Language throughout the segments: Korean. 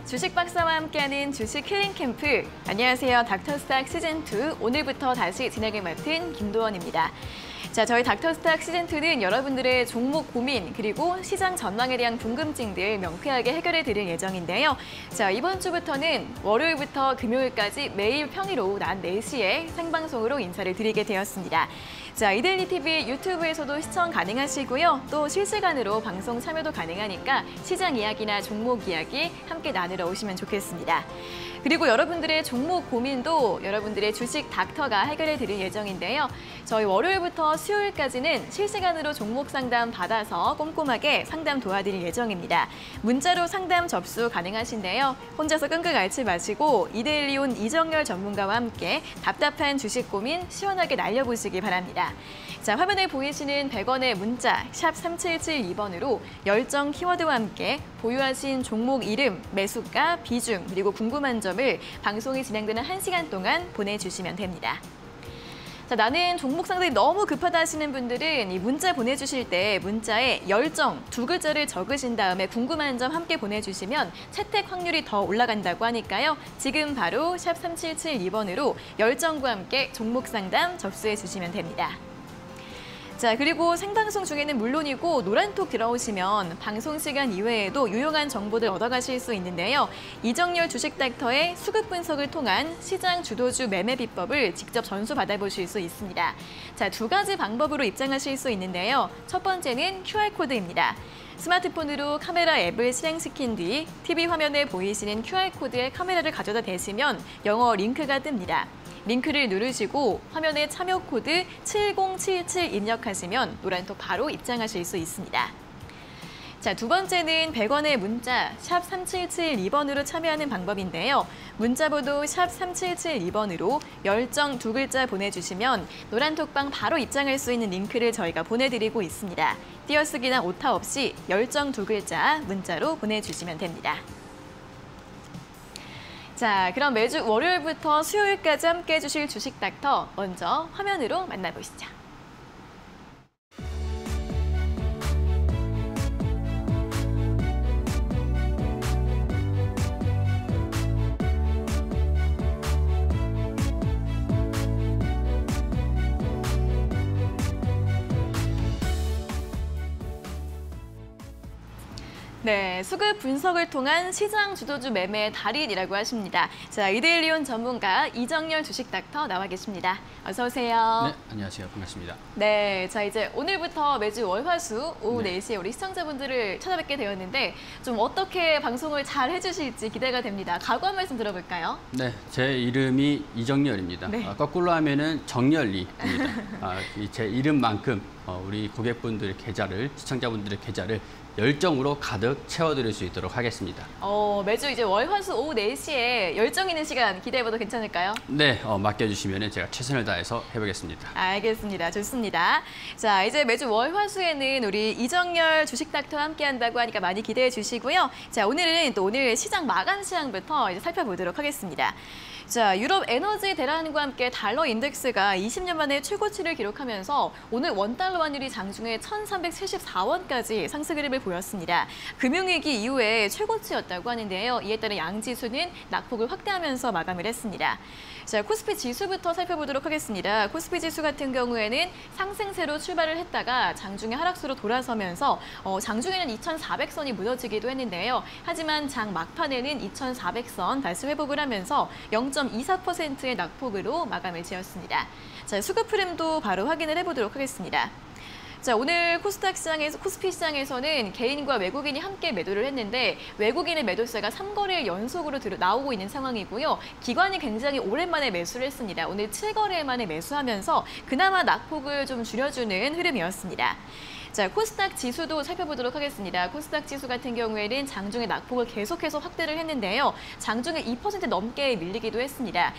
주식 박사와 함께하는 주식 힐링 캠프. 안녕하세요. 닥터스탁 시즌2 오늘부터 다시 진행을 맡은 김도원입니다. 자, 저희 닥터스탁 시즌2는 여러분들의 종목 고민 그리고 시장 전망에 대한 궁금증들 명쾌하게 해결해 드릴 예정인데요. 자, 이번 주부터는 월요일부터 금요일까지 매일 평일 오후 낮 4시에 생방송으로 인사를 드리게 되었습니다. 자, 이데일리 TV 유튜브에서도 시청 가능하시고요. 또 실시간으로 방송 참여도 가능하니까 시장 이야기나 종목 이야기 함께 나누러 오시면 좋겠습니다. 그리고 여러분들의 종목 고민도 여러분들의 주식 닥터가 해결해 드릴 예정인데요. 저희 월요일부터 수요일까지는 실시간으로 종목 상담 받아서 꼼꼼하게 상담 도와드릴 예정입니다. 문자로 상담 접수 가능하신데요. 혼자서 끙끙 앓지 마시고 이데일리 온 이정열 전문가와 함께 답답한 주식 고민 시원하게 날려보시기 바랍니다. 자, 화면에 보이시는 100원의 문자 샵 3772번으로 열정 키워드와 함께 보유하신 종목 이름, 매수가, 비중, 그리고 궁금한 점을 방송이 진행되는 1시간 동안 보내주시면 됩니다. 자, 나는 종목 상담이 너무 급하다 하시는 분들은 이 문자 보내주실 때 문자에 열정 2글자를 적으신 다음에 궁금한 점 함께 보내주시면 채택 확률이 더 올라간다고 하니까요. 지금 바로 샵 3772번으로 열정과 함께 종목 상담 접수해 주시면 됩니다. 자, 그리고 생방송 중에는 물론이고 노란톡 들어오시면 방송 시간 이외에도 유용한 정보들 얻어가실 수 있는데요. 이정열 주식 닥터의 수급 분석을 통한 시장 주도주 매매 비법을 직접 전수 받아보실 수 있습니다. 자, 2가지 방법으로 입장하실 수 있는데요. 첫 번째는 QR코드입니다. 스마트폰으로 카메라 앱을 실행시킨 뒤 TV 화면에 보이시는 QR코드에 카메라를 가져다 대시면 영어 링크가 뜹니다. 링크를 누르시고 화면에 참여 코드 7077 입력하시면 노란톡 바로 입장하실 수 있습니다. 자, 두 번째는 100원의 문자 샵 3772번으로 참여하는 방법인데요. 문자번호 샵 3772번으로 열정 2글자 보내주시면 노란톡방 바로 입장할 수 있는 링크를 저희가 보내드리고 있습니다. 띄어쓰기나 오타 없이 열정 2글자 문자로 보내주시면 됩니다. 자, 그럼 매주 월요일부터 수요일까지 함께해 주실 주식 닥터 먼저 화면으로 만나보시죠. 네, 수급 분석을 통한 시장 주도주 매매의 달인이라고 하십니다. 자, 이데일리 온 전문가 이정열 주식 닥터 나와 계십니다. 어서 오세요. 네, 안녕하세요. 반갑습니다. 네, 자, 이제 오늘부터 매주 월화수 오후 4시에 우리 시청자분들을 찾아뵙게 되었는데 좀 어떻게 방송을 잘 해주실지 기대가 됩니다. 각오 한 말씀 들어볼까요? 네, 제 이름이 이정열입니다. 네. 거꾸로 하면은 정열리입니다. 제 이름만큼 우리 고객분들의 계좌를, 시청자분들의 계좌를 열정으로 가득 채워드릴 수 있도록 하겠습니다. 매주 이제 월화수 오후 4시에 열정 있는 시간 기대해봐도 괜찮을까요? 네, 맡겨주시면 제가 최선을 다해서 해보겠습니다. 알겠습니다. 좋습니다. 자, 이제 매주 월화수에는 우리 이정열 주식 닥터와 함께 한다고 하니까 많이 기대해 주시고요. 자, 오늘은 또 오늘 시장 마감 시황부터 이제 살펴보도록 하겠습니다. 자, 유럽 에너지 대란과 함께 달러 인덱스가 20년 만에 최고치를 기록하면서 오늘 원달러 환율이 장중에 1,374원까지 상승 흐름을 보였습니다. 금융위기 이후에 최고치였다고 하는데요. 이에 따라 양지수는 낙폭을 확대하면서 마감을 했습니다. 자, 코스피 지수부터 살펴보도록 하겠습니다. 코스피 지수 같은 경우에는 상승세로 출발을 했다가 장중에 하락세로 돌아서면서 장중에는 2,400선이 무너지기도 했는데요. 하지만 장 막판에는 2,400선 다시 회복을 하면서 0.24%의 낙폭으로 마감을 지었습니다. 자, 수급 흐름도 바로 확인을 해보도록 하겠습니다. 자, 오늘 코스피 시장에서는 개인과 외국인이 함께 매도를 했는데 외국인의 매도세가 3거래일 연속으로 나오고 있는 상황이고요. 기관이 굉장히 오랜만에 매수를 했습니다. 오늘 7거래일 만에 매수하면서 그나마 낙폭을 좀 줄여주는 흐름이었습니다. 자, 코스닥 지수도 살펴보도록 하겠습니다. 코스닥 지수 같은 경우에는 장중에 낙폭을 계속해서 확대를 했는데요. 장중에 2% 넘게 밀리기도 했습니다.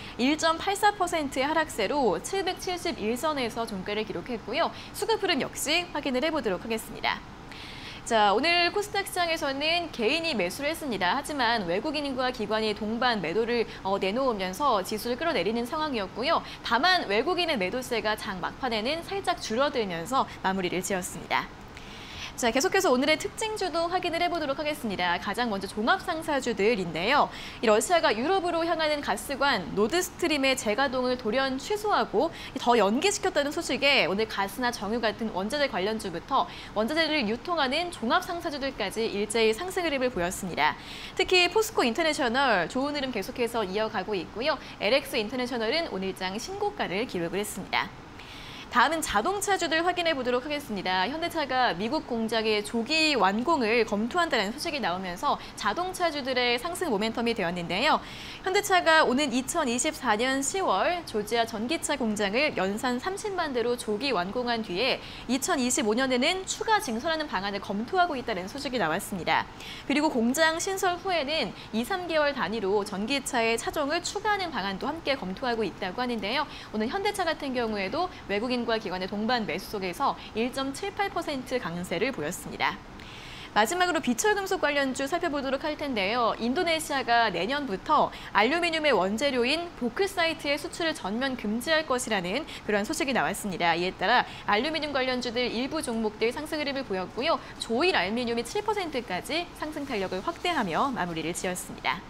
1.84%의 하락세로 771선에서 종가를 기록했고요. 수급 흐름 역시 확인을 해보도록 하겠습니다. 자, 오늘 코스닥 시장에서는 개인이 매수를 했습니다. 하지만 외국인과 기관이 동반 매도를 내놓으면서 지수를 끌어내리는 상황이었고요. 다만 외국인의 매도세가 장 막판에는 살짝 줄어들면서 마무리를 지었습니다. 자, 계속해서 오늘의 특징주도 확인을 해보도록 하겠습니다. 가장 먼저 종합상사주들인데요. 이 러시아가 유럽으로 향하는 가스관 노드스트림의 재가동을 돌연 취소하고 더 연기시켰다는 소식에 오늘 가스나 정유 같은 원자재 관련주부터 원자재를 유통하는 종합상사주들까지 일제히 상승 흐름을 보였습니다. 특히 포스코 인터내셔널 좋은 흐름 계속해서 이어가고 있고요. LX 인터내셔널은 오늘장 신고가를 기록을 했습니다. 다음은 자동차주들 확인해 보도록 하겠습니다. 현대차가 미국 공장의 조기 완공을 검토한다는 소식이 나오면서 자동차주들의 상승 모멘텀이 되었는데요. 현대차가 오는 2024년 10월 조지아 전기차 공장을 연산 30만 대로 조기 완공한 뒤에 2025년에는 추가 증설하는 방안을 검토하고 있다는 소식이 나왔습니다. 그리고 공장 신설 후에는 2, 3개월 단위로 전기차의 차종을 추가하는 방안도 함께 검토하고 있다고 하는데요. 오늘 현대차 같은 경우에도 외국인 과 기관의 동반 매수 속에서 1.78% 강세를 보였습니다. 마지막으로 비철금속 관련주 살펴보도록 할 텐데요. 인도네시아가 내년부터 알루미늄의 원재료인 보크사이트의 수출을 전면 금지할 것이라는 그런 소식이 나왔습니다. 이에 따라 알루미늄 관련주들 일부 종목들 상승 흐름을 보였고요. 조일 알루미늄이 7%까지 상승 탄력을 확대하며 마무리를 지었습니다.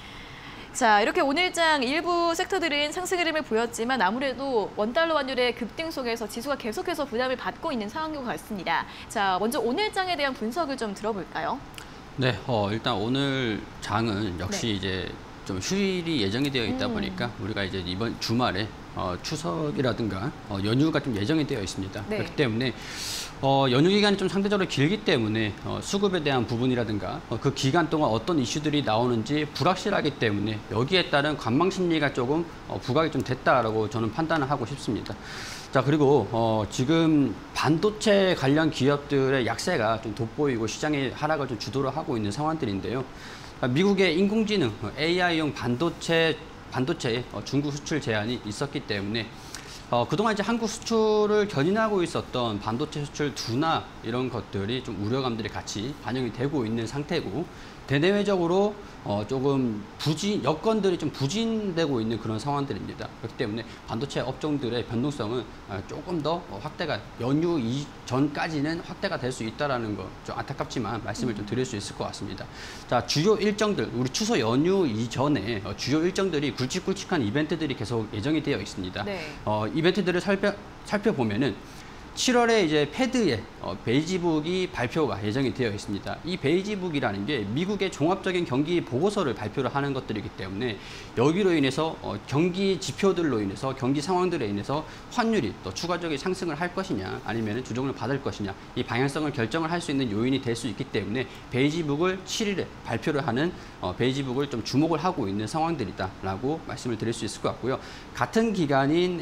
자, 이렇게 오늘장 일부 섹터들은 상승 흐름을 보였지만 아무래도 원달러 환율의 급등 속에서 지수가 계속해서 부담을 받고 있는 상황인 것 같습니다. 자, 먼저 오늘장에 대한 분석을 좀 들어볼까요? 네, 일단 오늘 장은 역시 이제 좀 휴일이 예정이 되어 있다 보니까 우리가 이제 이번 주말에 추석이라든가 연휴가 좀 예정이 되어 있습니다. 네. 그렇기 때문에 연휴 기간이 좀 상대적으로 길기 때문에 수급에 대한 부분이라든가 그 기간 동안 어떤 이슈들이 나오는지 불확실하기 때문에 여기에 따른 관망 심리가 조금 부각이 좀 됐다라고 저는 판단을 하고 싶습니다. 자, 그리고 지금 반도체 관련 기업들의 약세가 좀 돋보이고 시장의 하락을 좀 주도를 하고 있는 상황들인데요. 미국의 인공지능 AI용 반도체의 중국 수출 제한이 있었기 때문에 그동안 이제 한국 수출을 견인하고 있었던 반도체 수출 둔화 이런 것들이 좀 우려감들이 같이 반영이 되고 있는 상태고 대내외적으로 조금 여건들이 좀 부진되고 있는 그런 상황들입니다. 그렇기 때문에 반도체 업종들의 변동성은 조금 더 확대가 연휴 이전까지는 확대가 될 수 있다라는 거 좀 안타깝지만 말씀을 좀 드릴 수 있을 것 같습니다. 자, 주요 일정들 우리 추석 연휴 이전에 주요 일정들이 굵직굵직한 이벤트들이 계속 예정이 되어 있습니다. 네. 이벤트들을 살펴보면은 7월에 이제 패드의 베이지북이 발표가 예정이 되어 있습니다. 이 베이지북이라는 게 미국의 종합적인 경기 보고서를 발표를 하는 것들이기 때문에 여기로 인해서 경기 지표들로 인해서 경기 상황들에 인해서 환율이 또 추가적인 상승을 할 것이냐 아니면 조정을 받을 것이냐 이 방향성을 결정을 할 수 있는 요인이 될 수 있기 때문에 베이지북을 7일에 발표를 하는 베이지북을 좀 주목을 하고 있는 상황들이다라고 말씀을 드릴 수 있을 것 같고요. 같은 기간인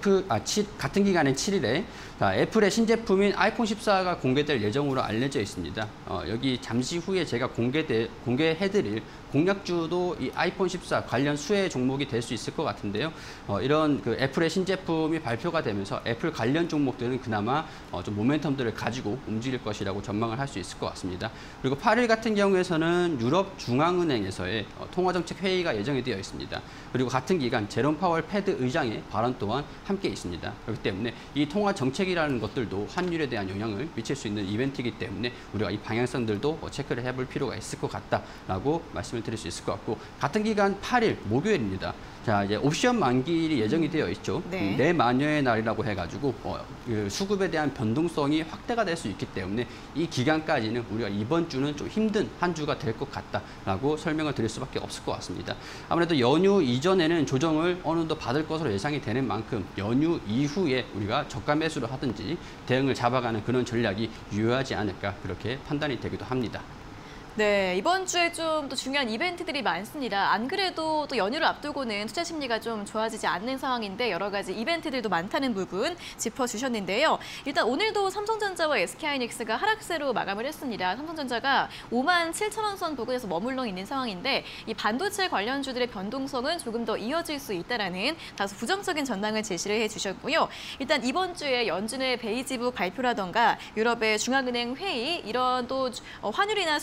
7일에 애플의 신제품인 아이폰 14가 공개될 예정으로 알려져 있습니다. 여기 잠시 후에 제가 공개해드릴 공략주도 이 아이폰 14 관련 수혜 종목이 될 수 있을 것 같은데요. 이런 그 애플의 신제품이 발표가 되면서 애플 관련 종목들은 그나마 좀 모멘텀들을 가지고 움직일 것이라고 전망을 할 수 있을 것 같습니다. 그리고 8일 같은 경우에서는 유럽 중앙은행에서의 통화정책 회의가 예정이 되어 있습니다. 그리고 같은 기간 제롬 파월 패드 의장의 발언 또한 함께 있습니다. 그렇기 때문에 이 통화 정책이라는 것들도 환율에 대한 영향을 미칠 수 있는 이벤트이기 때문에 우리가 이 방향성들도 체크를 해볼 필요가 있을 것 같다라고 말씀을 드릴 수 있을 것 같고 같은 기간 8일 목요일입니다. 자, 이제 옵션 만기일이 예정이 되어 있죠. 네. 내만여의 날이라고 해가지고 수급에 대한 변동성이 확대가 될 수 있기 때문에 이 기간까지는 우리가 이번 주는 좀 힘든 한 주가 될 것 같다라고 설명을 드릴 수밖에 없을 것 같습니다. 아무래도 연휴 이전에는 조정을 어느 정도 받을 것으로 예상이 되는 만큼 연휴 이후에 우리가 저가 매수를 하든지 대응을 잡아가는 그런 전략이 유효하지 않을까 그렇게 판단이 되기도 합니다. 네, 이번 주에 좀 또 중요한 이벤트들이 많습니다. 안 그래도 또 연휴를 앞두고는 투자 심리가 좀 좋아지지 않는 상황인데 여러 가지 이벤트들도 많다는 부분 짚어주셨는데요. 일단 오늘도 삼성전자와 SK하이닉스가 하락세로 마감을 했습니다. 삼성전자가 57,000원 선 부근에서 머물러 있는 상황인데 이 반도체 관련주들의 변동성은 조금 더 이어질 수 있다라는 다소 부정적인 전망을 제시를 해주셨고요. 일단 이번 주에 연준의 베이지북 발표라던가 유럽의 중앙은행 회의 이런 또 환율이나 수급의 영향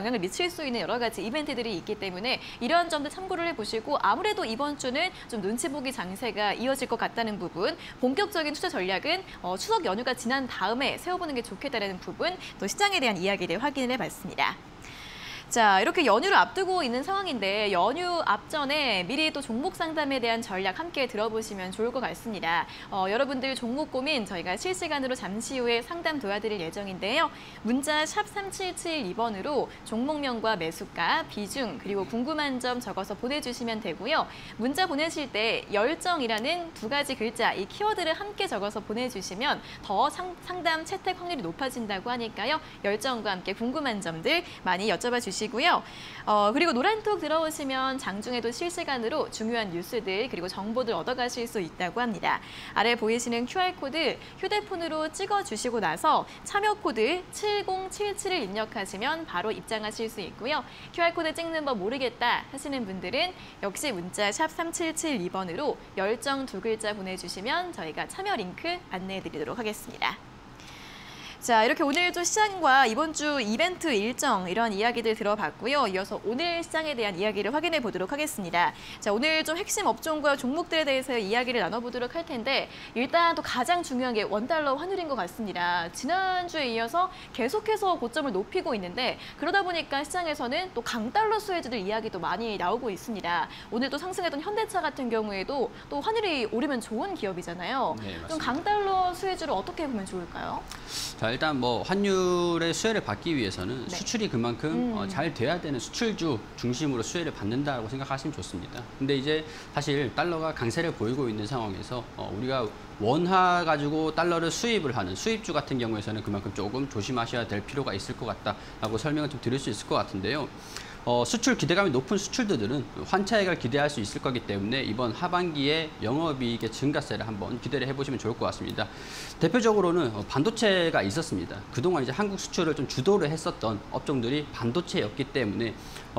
영향을 미칠 수 있는 여러 가지 이벤트들이 있기 때문에 이러한 점들 참고를 해보시고 아무래도 이번 주는 좀 눈치 보기 장세가 이어질 것 같다는 부분, 본격적인 투자 전략은 추석 연휴가 지난 다음에 세워보는 게 좋겠다는 부분, 또 시장에 대한 이야기를 확인을 해봤습니다. 자, 이렇게 연휴를 앞두고 있는 상황인데 연휴 앞전에 미리 또 종목 상담에 대한 전략 함께 들어보시면 좋을 것 같습니다. 여러분들 종목 고민 저희가 실시간으로 잠시 후에 상담 도와드릴 예정인데요. 문자 샵 3772번으로 종목명과 매수가, 비중, 그리고 궁금한 점 적어서 보내주시면 되고요. 문자 보내실 때 열정이라는 두 가지 글자, 이 키워드를 함께 적어서 보내주시면 더 상담 채택 확률이 높아진다고 하니까요. 열정과 함께 궁금한 점들 많이 여쭤봐 주시고요. 그리고 노란톡 들어오시면 장중에도 실시간으로 중요한 뉴스들 그리고 정보들 얻어가실 수 있다고 합니다. 아래 보이시는 QR코드 휴대폰으로 찍어주시고 나서 참여 코드 7077을 입력하시면 바로 입장하실 수 있고요. QR코드 찍는 법 모르겠다 하시는 분들은 역시 문자 샵 3772번으로 열정 두 글자 보내주시면 저희가 참여 링크 안내해드리도록 하겠습니다. 자, 이렇게 오늘 또 시장과 이번 주 이벤트 일정 이런 이야기들 들어봤고요. 이어서 오늘 시장에 대한 이야기를 확인해 보도록 하겠습니다. 자, 오늘 좀 핵심 업종과 종목들에 대해서 이야기를 나눠보도록 할 텐데 일단 또 가장 중요한 게 원달러 환율인 것 같습니다. 지난주에 이어서 계속해서 고점을 높이고 있는데 그러다 보니까 시장에서는 또 강달러 수혜주들 이야기도 많이 나오고 있습니다. 오늘 또 상승했던 현대차 같은 경우에도 또 환율이 오르면 좋은 기업이잖아요. 네, 맞습니다. 좀 강달러 수혜주를 어떻게 보면 좋을까요? 자, 일단 뭐 환율의 수혜를 받기 위해서는 네. 수출이 그만큼 잘 돼야 되는 수출주 중심으로 수혜를 받는다고 생각하시면 좋습니다. 근데 이제 사실 달러가 강세를 보이고 있는 상황에서 우리가 원화 가지고 달러를 수입을 하는 수입주 같은 경우에서는 그만큼 조금 조심하셔야 될 필요가 있을 것 같다라고 설명을 좀 드릴 수 있을 것 같은데요. 수출 기대감이 높은 수출주들은 환차익을 기대할 수 있을 거기 때문에 이번 하반기에 영업이익의 증가세를 한번 기대를 해보시면 좋을 것 같습니다. 대표적으로는 반도체가 있었습니다. 그동안 이제 한국 수출을 좀 주도를 했었던 업종들이 반도체였기 때문에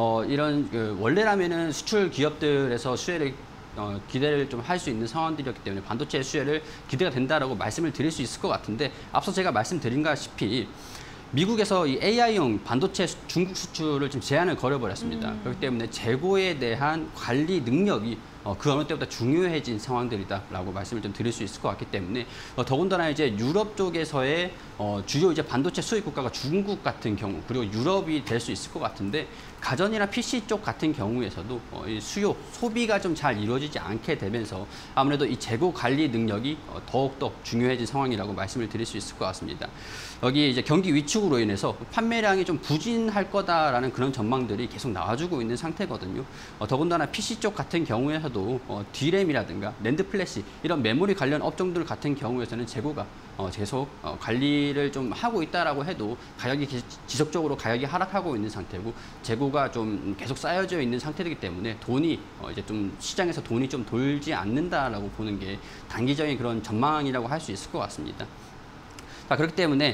이런 원래라면은 수출 기업들에서 수혜를 기대를 좀 할 수 있는 상황들이었기 때문에 반도체 수혜를 기대가 된다라고 말씀을 드릴 수 있을 것 같은데 앞서 제가 말씀드린다시피 미국에서 이 AI용 반도체 중국 수출을 좀 제한을 걸어버렸습니다. 그렇기 때문에 재고에 대한 관리 능력이 그 어느 때보다 중요해진 상황들이다라고 말씀을 좀 드릴 수 있을 것 같기 때문에 더군다나 이제 유럽 쪽에서의 주요 이제 반도체 수입 국가가 중국 같은 경우 그리고 유럽이 될 수 있을 것 같은데 가전이나 PC 쪽 같은 경우에서도 이 수요 소비가 좀 잘 이루어지지 않게 되면서 아무래도 이 재고 관리 능력이 더욱더 중요해진 상황이라고 말씀을 드릴 수 있을 것 같습니다. 여기 이제 경기 위축으로 인해서 판매량이 좀 부진할 거다라는 그런 전망들이 계속 나와주고 있는 상태거든요. 더군다나 PC 쪽 같은 경우에서도 D램이라든가 낸드 플래시 이런 메모리 관련 업종들 같은 경우에서는 재고가 계속 관리를 좀 하고 있다라고 해도 가격이 지속적으로 가격이 하락하고 있는 상태고 재고가 좀 계속 쌓여져 있는 상태이기 때문에 돈이 이제 좀 시장에서 돈이 좀 돌지 않는다라고 보는 게 단기적인 그런 전망이라고 할 수 있을 것 같습니다. 자, 그렇기 때문에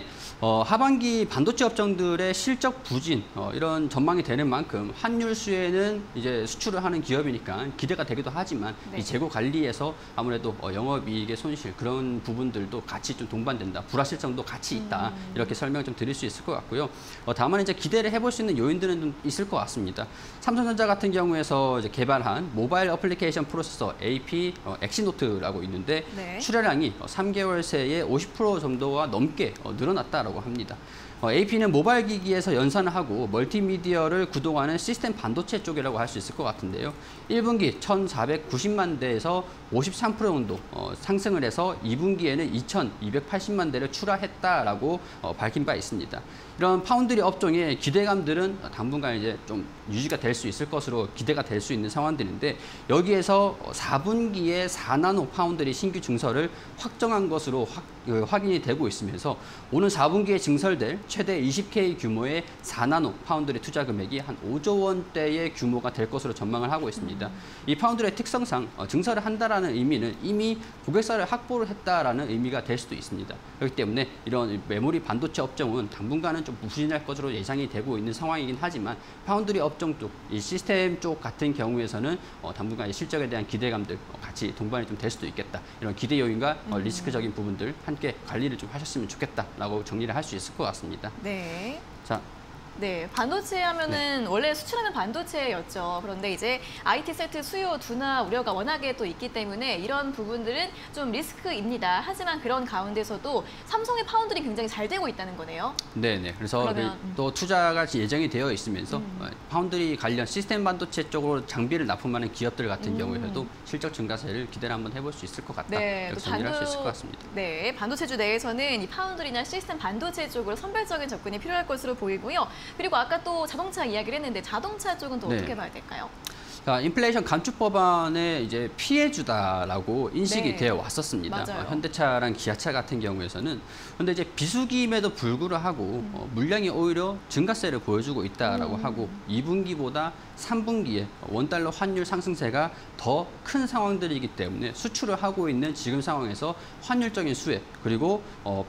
하반기 반도체 업종들의 실적 부진 이런 전망이 되는 만큼 환율 수혜는 이제 수출을 하는 기업이니까 기대가 되기도 하지만 네. 이 재고 관리에서 아무래도 영업이익의 손실 그런 부분들도 같이 좀 동반된다. 불확실성도 같이 있다. 이렇게 설명을 좀 드릴 수 있을 것 같고요. 다만 이제 기대를 해볼 수 있는 요인들은 좀 있을 것 같습니다. 삼성전자 같은 경우에서 이제 개발한 모바일 어플리케이션 프로세서 AP 엑시노트라고 있는데 네. 출하량이 3개월 새에 50% 정도가 넘게 늘어났다라고 합니다. AP는 모바일 기기에서 연산을 하고 멀티미디어를 구동하는 시스템 반도체 쪽이라고 할 수 있을 것 같은데요. 1분기 1,490만 대에서 53% 정도 상승을 해서 2분기에는 2,280만 대를 출하했다라고 밝힌 바 있습니다. 이런 파운드리 업종의 기대감들은 당분간 이제 좀 유지가 될 수 있을 것으로 기대가 될 수 있는 상황들인데 여기에서 4분기에 4나노 파운드리 신규 증설을 확정한 것으로 확인이 되고 있으면서 오는 4분기에 증설될 최대 20K 규모의 4나노 파운드리 투자 금액이 한 5조 원대의 규모가 될 것으로 전망을 하고 있습니다. 이 파운드리의 특성상 증설을 한다라는 의미는 이미 고객사를 확보를 했다라는 의미가 될 수도 있습니다. 그렇기 때문에 이런 메모리 반도체 업종은 당분간은 좀 부진할 것으로 예상이 되고 있는 상황이긴 하지만 파운드리 업종 쪽, 이 시스템 쪽 같은 경우에서는 당분간 실적에 대한 기대감들 같이 동반이 좀 될 수도 있겠다. 이런 기대 요인과 리스크적인 부분들 함께 관리를 좀 하셨으면 좋겠다라고 정리를 할 수 있을 것 같습니다. 네. 자, 네, 반도체 하면은 원래 수출하면 반도체였죠. 그런데 이제 IT 세트 수요 둔화 우려가 워낙에 또 있기 때문에 이런 부분들은 좀 리스크입니다. 하지만 그런 가운데서도 삼성의 파운드리 굉장히 잘 되고 있다는 거네요. 네네. 그래서 그러면, 또 투자가 예정이 되어 있으면서 파운드리 관련 시스템 반도체 쪽으로 장비를 납품하는 기업들 같은 경우에도 실적 증가세를 기대를 한번 해볼 수 있을 것 같다. 네, 이렇게 정리할 수 있을 것 같습니다. 네, 반도체주 내에서는 이 파운드리나 시스템 반도체 쪽으로 선별적인 접근이 필요할 것으로 보이고요. 그리고 아까 또 자동차 이야기를 했는데 자동차 쪽은 또 네. 어떻게 봐야 될까요? 자, 인플레이션 감축 법안의 이제 피해주다라고 인식이 네. 되어 왔었습니다. 맞아요. 현대차랑 기아차 같은 경우에서는 근데 이제 비수기임에도 불구하고 물량이 오히려 증가세를 보여주고 있다라고 하고 2분기보다 3분기에 원달러 환율 상승세가 더 큰 상황들이기 때문에 수출을 하고 있는 지금 상황에서 환율적인 수혜 그리고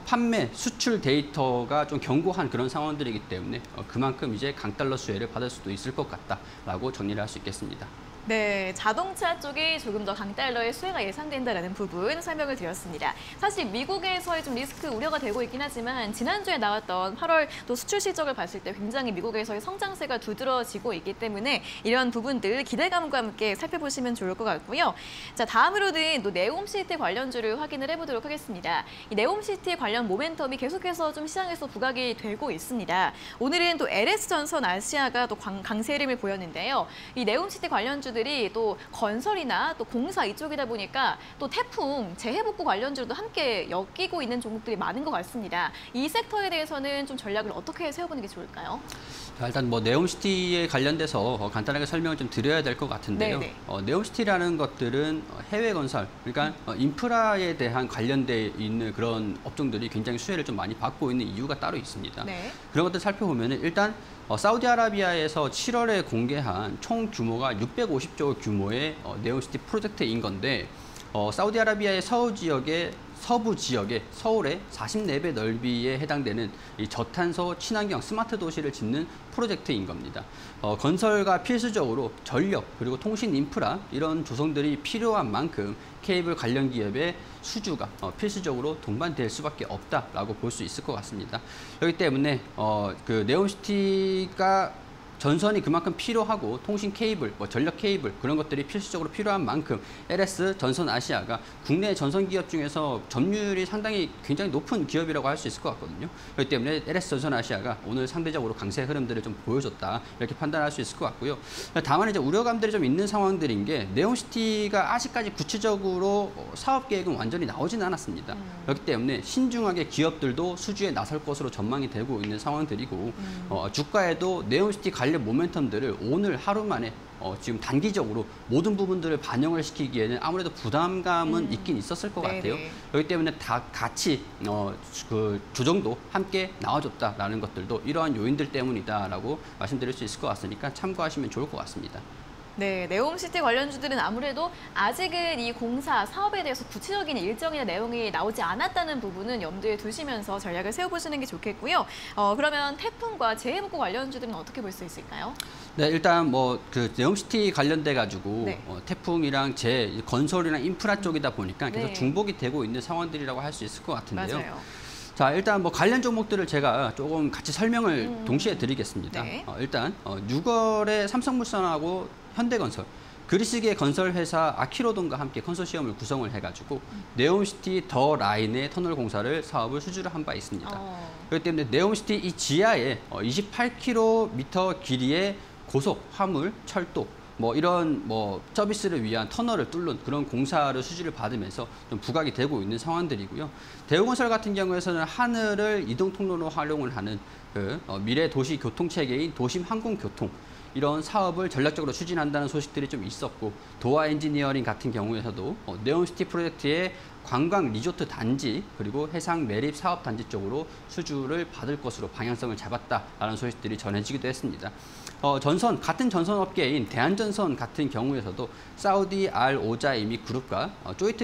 판매 수출 데이터가 좀 견고한 그런 상황들이기 때문에 그만큼 이제 강달러 수혜를 받을 수도 있을 것 같다라고 정리를 할 수 있겠습니다. 네, 자동차 쪽이 조금 더 강달러의 수혜가 예상된다라는 부분 설명을 드렸습니다. 사실 미국에서의 좀 리스크 우려가 되고 있긴 하지만 지난주에 나왔던 8월 또 수출 실적을 봤을 때 굉장히 미국에서의 성장세가 두드러지고 있기 때문에 이런 부분들 기대감과 함께 살펴보시면 좋을 것 같고요. 자, 다음으로는 또 네옴시티 관련주를 확인을 해보도록 하겠습니다. 이 네옴시티 관련 모멘텀이 계속해서 좀 시장에서 부각이 되고 있습니다. 오늘은 또 LS전선 아시아가 또 강세 흐름을 보였는데요. 이 네옴시티 관련주들이 또 건설이나 또 공사 이쪽이다 보니까 또 태풍, 재해복구 관련주로도 함께 엮이고 있는 종목들이 많은 것 같습니다. 이 섹터에 대해서는 좀 전략을 어떻게 세워보는 게 좋을까요? 자, 일단 뭐 네옴시티에 관련돼서 간단하게 설명을 좀 드려야 될 것 같은데요. 네네. 네옴시티라는 것들은 해외 건설, 그러니까 인프라에 대한 관련돼 있는 그런 업종들이 굉장히 수혜를 좀 많이 받고 있는 이유가 따로 있습니다. 네. 그런 것들 살펴보면 일단 사우디아라비아에서 7월에 공개한 총 규모가 650조 규모의 네옴시티 프로젝트인 건데 사우디아라비아의 서부 지역의 서울의 44배 넓이에 해당되는 이 저탄소 친환경 스마트 도시를 짓는 프로젝트인 겁니다. 건설과 필수적으로 전력 그리고 통신 인프라 이런 조성들이 필요한 만큼 케이블 관련 기업의 수주가 필수적으로 동반될 수밖에 없다라고 볼 수 있을 것 같습니다. 그렇기 때문에 그 네옴시티가 전선이 그만큼 필요하고 통신 케이블, 전력 케이블 그런 것들이 필수적으로 필요한 만큼 LS 전선 아시아가 국내 전선 기업 중에서 점유율이 상당히 굉장히 높은 기업이라고 할 수 있을 것 같거든요. 그렇기 때문에 LS 전선 아시아가 오늘 상대적으로 강세 흐름들을 좀 보여줬다 이렇게 판단할 수 있을 것 같고요. 다만 이제 우려감들이 좀 있는 상황들인 게 네옴시티가 아직까지 구체적으로 사업 계획은 완전히 나오지는 않았습니다. 그렇기 때문에 신중하게 기업들도 수주에 나설 것으로 전망이 되고 있는 상황들이고 주가에도 네옴시티 관련 모멘텀들을 오늘 하루 만에 지금 단기적으로 모든 부분들을 반영을 시키기에는 아무래도 부담감은 있긴 있었을 것 같아요. 그렇기 때문에 다 같이 그 조정도 함께 나와줬다라는 것들도 이러한 요인들 때문이다라고 말씀드릴 수 있을 것 같으니까 참고하시면 좋을 것 같습니다. 네, 네옴시티 관련주들은 아무래도 아직은 이 공사 사업에 대해서 구체적인 일정이나 내용이 나오지 않았다는 부분은 염두에 두시면서 전략을 세워보시는 게 좋겠고요. 그러면 태풍과 재해복구 관련주들은 어떻게 볼 수 있을까요? 네, 일단 뭐 그 네옴시티 관련돼 가지고 네. 태풍이랑 건설이랑 인프라 쪽이다 보니까 계속 네. 중복이 되고 있는 상황들이라고 할 수 있을 것 같은데요. 맞아요. 자, 일단 뭐 관련 종목들을 제가 조금 같이 설명을 동시에 드리겠습니다. 네. 일단 6월에 삼성물산하고 현대건설, 그리스계 건설회사 아키로돈과 함께 컨소시엄을 구성을 해가지고 네옴시티 더 라인의 터널 공사를 사업을 수주를 한 바 있습니다. 그렇기 때문에 네옴시티 이 지하에 28km 길이의 고속, 화물, 철도 뭐 이런 서비스를 위한 터널을 뚫는 그런 공사를 수주를 받으면서 좀 부각이 되고 있는 상황들이고요. 대우건설 같은 경우에서는 하늘을 이동 통로로 활용을 하는 그 미래 도시 교통 체계인 도심 항공교통 이런 사업을 전략적으로 추진한다는 소식들이 좀 있었고, 도화 엔지니어링 같은 경우에서도 네옴시티 프로젝트의 관광 리조트 단지 그리고 해상 매립 사업 단지 쪽으로 수주를 받을 것으로 방향성을 잡았다라는 소식들이 전해지기도 했습니다. 같은 전선 업계인 대한전선 같은 경우에서도 사우디 알 오자이미 그룹과 조이트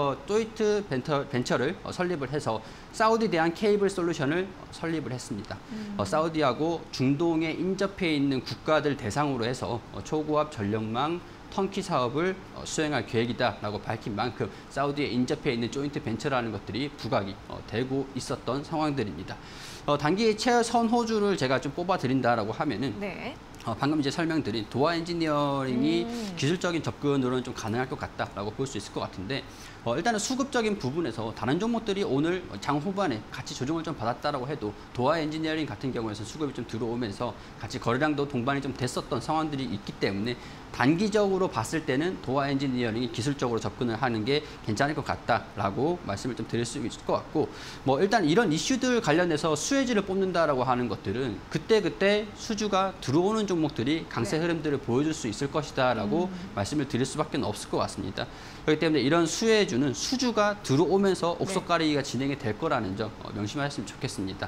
벤처를 설립을 해서 사우디 대한 케이블 솔루션을 설립을 했습니다. 사우디하고 중동에 인접해 있는 국가들 대상으로 해서 초고압 전력망, 턴키 사업을 수행할 계획이다라고 밝힌 만큼 사우디에 인접해 있는 조인트 벤처라는 것들이 부각이 되고 있었던 상황들입니다. 단기 최선호주를 제가 좀 뽑아드린다라고 하면은 네. 방금 이제 설명드린 도화 엔지니어링이 기술적인 접근으로는 좀 가능할 것 같다라고 볼 수 있을 것 같은데 일단은 수급적인 부분에서 다른 종목들이 오늘 장 후반에 같이 조정을 좀 받았다라고 해도 도화 엔지니어링 같은 경우에서 수급이 좀 들어오면서 같이 거래량도 동반이 좀 됐었던 상황들이 있기 때문에 단기적으로 봤을 때는 도화 엔지니어링이 기술적으로 접근을 하는 게 괜찮을 것 같다라고 말씀을 좀 드릴 수 있을 것 같고 일단 이런 이슈들 관련해서 수혜주를 뽑는다라고 하는 것들은 그때 수주가 들어오는 종목들이 강세 흐름들을 보여줄 수 있을 것이다라고 말씀을 드릴 수밖에 없을 것 같습니다. 그렇기 때문에 이런 수혜주는 수주가 들어오면서 옥석 가리기가 진행이 될 거라는 점 명심하셨으면 좋겠습니다.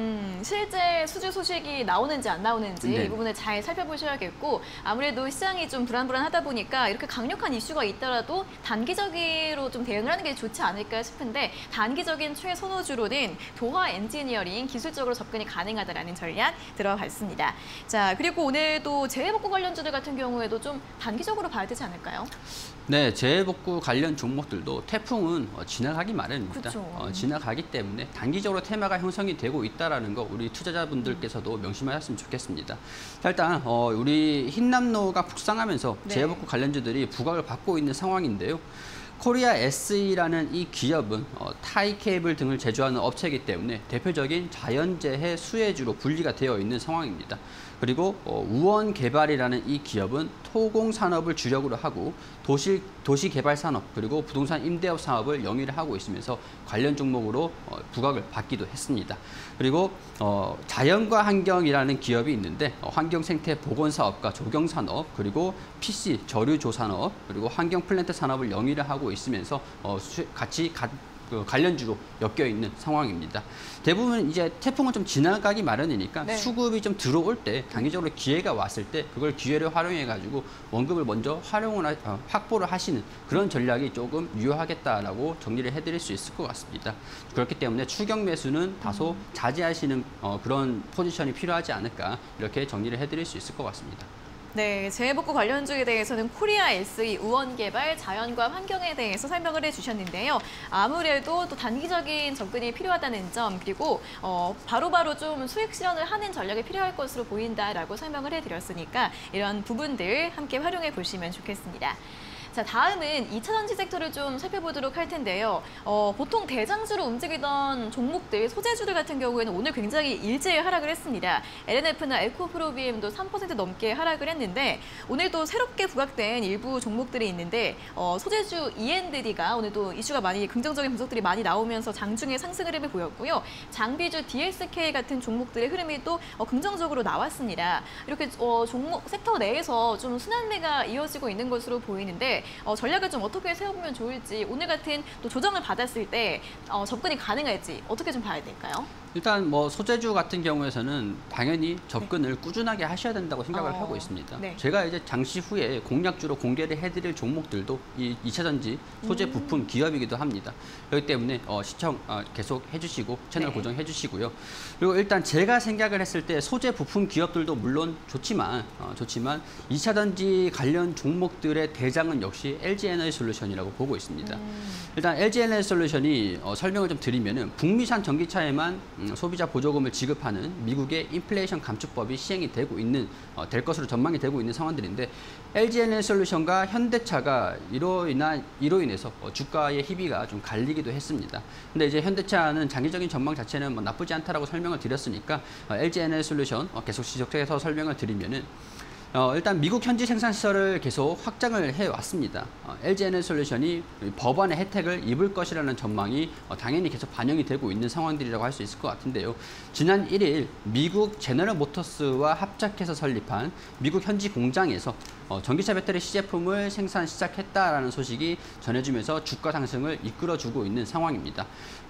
실제 수주 소식이 나오는지 안 나오는지 네. 이 부분을 잘 살펴보셔야겠고 아무래도 시장이 좀 불안불안하다 보니까 이렇게 강력한 이슈가 있더라도 단기적으로 좀 대응을 하는 게 좋지 않을까 싶은데 단기적인 최선호주로는 도화 엔지니어링 기술적으로 접근이 가능하다라는 전략 들어봤습니다. 자, 그리고 오늘도 재해복구 관련주들 같은 경우에도 좀 단기적으로 봐야 되지 않을까요? 네, 재해복구 관련 종목들도 태풍은 지나가기 마련입니다. 그쵸. 지나가기 때문에 단기적으로 테마가 형성이 되고 있다는 거 우리 투자자분들께서도 명심하셨으면 좋겠습니다. 자, 일단 우리 흰남노가 북상하면서 네. 재해복구 관련주들이 부각을 받고 있는 상황인데요. 코리아 SE라는 이 기업은 타이 케이블 등을 제조하는 업체이기 때문에 대표적인 자연재해 수혜주로 분리가 되어 있는 상황입니다. 그리고 우원개발이라는 이 기업은 토공 산업을 주력으로 하고 도시 개발 산업 그리고 부동산 임대업 사업을 영위를 하고 있으면서 관련 종목으로 부각을 받기도 했습니다. 그리고 자연과 환경이라는 기업이 있는데 환경 생태 보건 사업과 조경 산업 그리고 PC 저류 조산업 그리고 환경 플랜트 산업을 영위를 하고 있으면서 같이 관련주로 엮여 있는 상황입니다. 대부분 이제 태풍은 좀 지나가기 마련이니까 네. 수급이 좀 들어올 때 단기적으로 기회가 왔을 때 그걸 기회를 활용해 가지고 원금을 먼저 확보를 하시는 그런 전략이 조금 유효하겠다라고 정리를 해드릴 수 있을 것 같습니다. 그렇기 때문에 추격 매수는 다소 자제하시는 그런 포지션이 필요하지 않을까 이렇게 정리를 해드릴 수 있을 것 같습니다. 네, 재해복구 관련주에 대해서는 코리아 SE, 우원개발, 자연과 환경에 대해서 설명을 해주셨는데요. 아무래도 또 단기적인 접근이 필요하다는 점 그리고 바로바로 좀 수익 실현을 하는 전략이 필요할 것으로 보인다라고 설명을 해드렸으니까 이런 부분들 함께 활용해 보시면 좋겠습니다. 자, 다음은 2차 전지 섹터를 좀 살펴보도록 할 텐데요. 보통 대장주로 움직이던 종목들, 소재주들 같은 경우에는 오늘 굉장히 일제히 하락을 했습니다. LNF나 에코프로비엠도 3% 넘게 하락을 했는데 오늘도 새롭게 부각된 일부 종목들이 있는데 소재주 E&D가 오늘도 이슈가 많이 긍정적인 분석들이 많이 나오면서 장중에 상승 흐름을 보였고요. 장비주 DSK 같은 종목들의 흐름이 또 긍정적으로 나왔습니다. 이렇게 종목 섹터 내에서 좀 순환매가 이어지고 있는 것으로 보이는데 전략을 좀 어떻게 세워보면 좋을지 오늘 같은 또 조정을 받았을 때 접근이 가능할지 어떻게 좀 봐야 될까요? 일단 소재주 같은 경우에서는 당연히 접근을 꾸준하게 하셔야 된다고 생각을 하고 있습니다. 네. 제가 이제 장시 후에 공략주로 공개를 해드릴 종목들도 이 2차전지 소재 부품 기업이기도 합니다. 그렇기 때문에 시청 계속 해주시고 채널 네. 고정해 주시고요. 그리고 일단 제가 생각을 했을 때 소재 부품 기업들도 물론 좋지만 2차전지 관련 종목들의 대장은 역시 LG에너지솔루션이라고 보고 있습니다. 일단 LG에너지솔루션이 설명을 좀 드리면은 북미산 전기차에만 소비자 보조금을 지급하는 미국의 인플레이션 감축법이 시행이 되고 있는 될 것으로 전망이 되고 있는 상황들인데 LG에너지솔루션과 현대차가 이로 인해서 주가의 희비가 좀 갈리기도 했습니다. 근데 이제 현대차는 장기적인 전망 자체는 나쁘지 않다라고 설명을 드렸으니까 LG에너지솔루션 계속 지속해서 설명을 드리면은 일단 미국 현지 생산 시설을 계속 확장을 해왔습니다. LG에너지솔루션이 법안의 혜택을 입을 것이라는 전망이 당연히 계속 반영이 되고 있는 상황들이라고 할 수 있을 것 같은데요. 지난 1일 미국 제너럴 모터스와 합작해서 설립한 미국 현지 공장에서 전기차 배터리 시제품을 생산 시작했다라는 소식이 전해지면서 주가 상승을 이끌어주고 있는 상황입니다.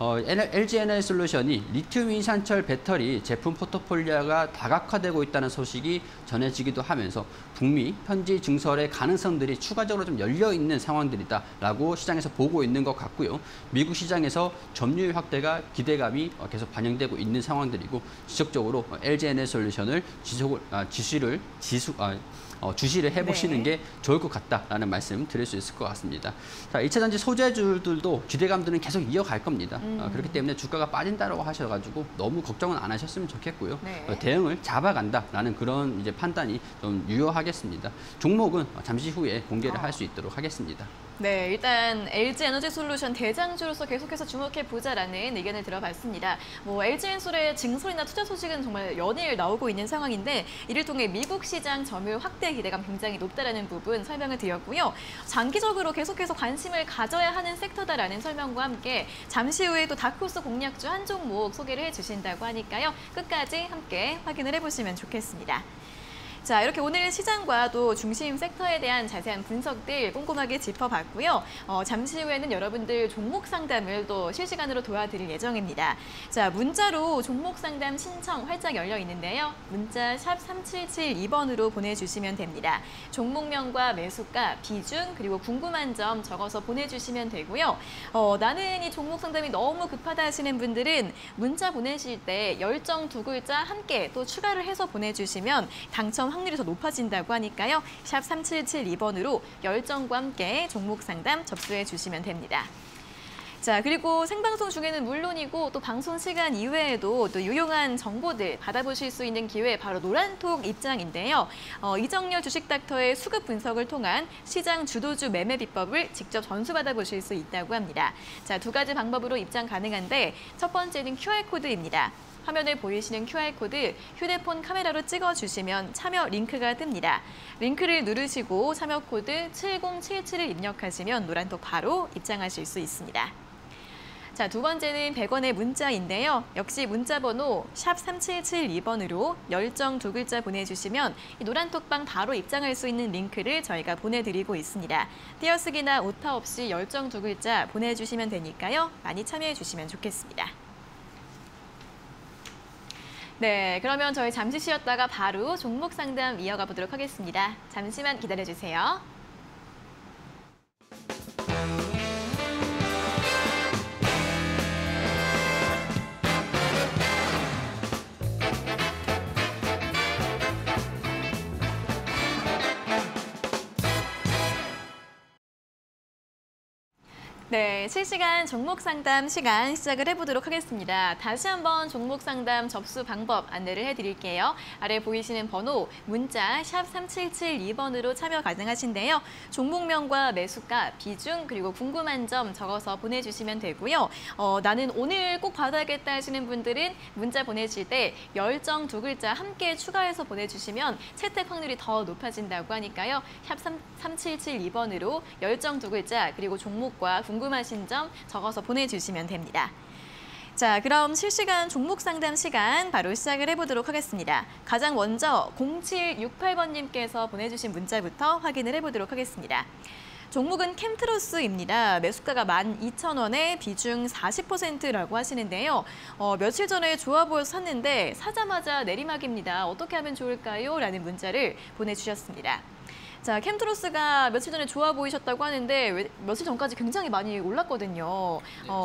LG에너지솔루션이 리튬 인산철 배터리 제품 포트폴리오가 다각화되고 있다는 소식이 전해지기도 하면서 북미 현지 증설의 가능성들이 추가적으로 좀 열려 있는 상황들이다라고 시장에서 보고 있는 것 같고요. 미국 시장에서 점유율 확대가 기대감이 계속 반영되고 있는 상황들이고 지속적으로 LG에너지솔루션을 주시를 해보시는 네. 게 좋을 것 같다라는 말씀 드릴 수 있을 것 같습니다. 자, 2차전지 소재주들도 기대감들은 계속 이어갈 겁니다. 그렇기 때문에 주가가 빠진다라고 하셔가지고 너무 걱정은 안 하셨으면 좋겠고요. 네. 대응을 잡아간다라는 그런 이제 판단이 좀 유효하겠습니다. 종목은 잠시 후에 공개를 할 수 있도록 하겠습니다. 네, 일단 LG에너지솔루션 대장주로서 계속해서 주목해보자라는 의견을 들어봤습니다. LG엔솔의 증설이나 투자 소식은 정말 연일 나오고 있는 상황인데 이를 통해 미국 시장 점유율 확대 기대감 굉장히 높다라는 부분 설명을 드렸고요. 장기적으로 계속해서 관심을 가져야 하는 섹터다라는 설명과 함께 잠시 후에 또 다크호스 공략주 한 종목 소개를 해주신다고 하니까요. 끝까지 함께 확인을 해보시면 좋겠습니다. 자, 이렇게 오늘 시장과 또 중심 섹터에 대한 자세한 분석들 꼼꼼하게 짚어봤고요. 잠시 후에는 여러분들 종목 상담을 또 실시간으로 도와드릴 예정입니다. 자, 문자로 종목 상담 신청 활짝 열려 있는데요. 문자 샵 3772번으로 보내주시면 됩니다. 종목명과 매수가, 비중, 그리고 궁금한 점 적어서 보내주시면 되고요. 나는 이 종목 상담이 너무 급하다 하시는 분들은 문자 보내실 때 열정 두 글자 함께 또 추가를 해서 보내주시면 당첨 확률이 더 높아진다고 하니까요. 샵 3772번으로 열정과 함께 종목 상담 접수해 주시면 됩니다. 자, 그리고 생방송 중에는 물론이고 또 방송 시간 이외에도 또 유용한 정보들 받아보실 수 있는 기회 바로 노란톡 입장인데요. 이정열 주식닥터의 수급 분석을 통한 시장 주도주 매매 비법을 직접 전수받아보실 수 있다고 합니다. 자, 두 가지 방법으로 입장 가능한데 첫 번째는 QR코드입니다. 화면에 보이시는 QR코드 휴대폰 카메라로 찍어주시면 참여 링크가 뜹니다. 링크를 누르시고 참여 코드 7077을 입력하시면 노란톡 바로 입장하실 수 있습니다. 자, 두 번째는 100원의 문자인데요. 역시 문자번호 샵 3772번으로 열정 두 글자 보내주시면 이 노란톡방 바로 입장할 수 있는 링크를 저희가 보내드리고 있습니다. 띄어쓰기나 오타 없이 열정 두 글자 보내주시면 되니까요. 많이 참여해 주시면 좋겠습니다. 네, 그러면 저희 잠시 쉬었다가 바로 종목 상담 이어가 보도록 하겠습니다. 잠시만 기다려주세요. 네, 실시간 종목 상담 시간 시작을 해보도록 하겠습니다. 다시 한번 종목 상담 접수 방법 안내를 해드릴게요. 아래 보이시는 번호 문자 샵 3772번으로 참여 가능하신데요. 종목명과 매수가, 비중, 그리고 궁금한 점 적어서 보내주시면 되고요. 나는 오늘 꼭 받아야겠다 하시는 분들은 문자 보내실 때 열정 두 글자 함께 추가해서 보내주시면 채택 확률이 더 높아진다고 하니까요. 샵 3772번으로 열정 두 글자 그리고 종목과 궁금하신 점 적어서 보내주시면 됩니다. 자, 그럼 실시간 종목 상담 시간 바로 시작을 해보도록 하겠습니다. 가장 먼저 0768번님께서 보내주신 문자부터 확인을 해보도록 하겠습니다. 종목은 캠트로스입니다. 매수가가 12,000원에 비중 40%라고 하시는데요. 며칠 전에 좋아 보여서 샀는데 사자마자 내리막입니다. 어떻게 하면 좋을까요? 라는 문자를 보내주셨습니다. 자, 캠트로스가 며칠 전에 좋아 보이셨다고 하는데 며칠 전까지 굉장히 많이 올랐거든요.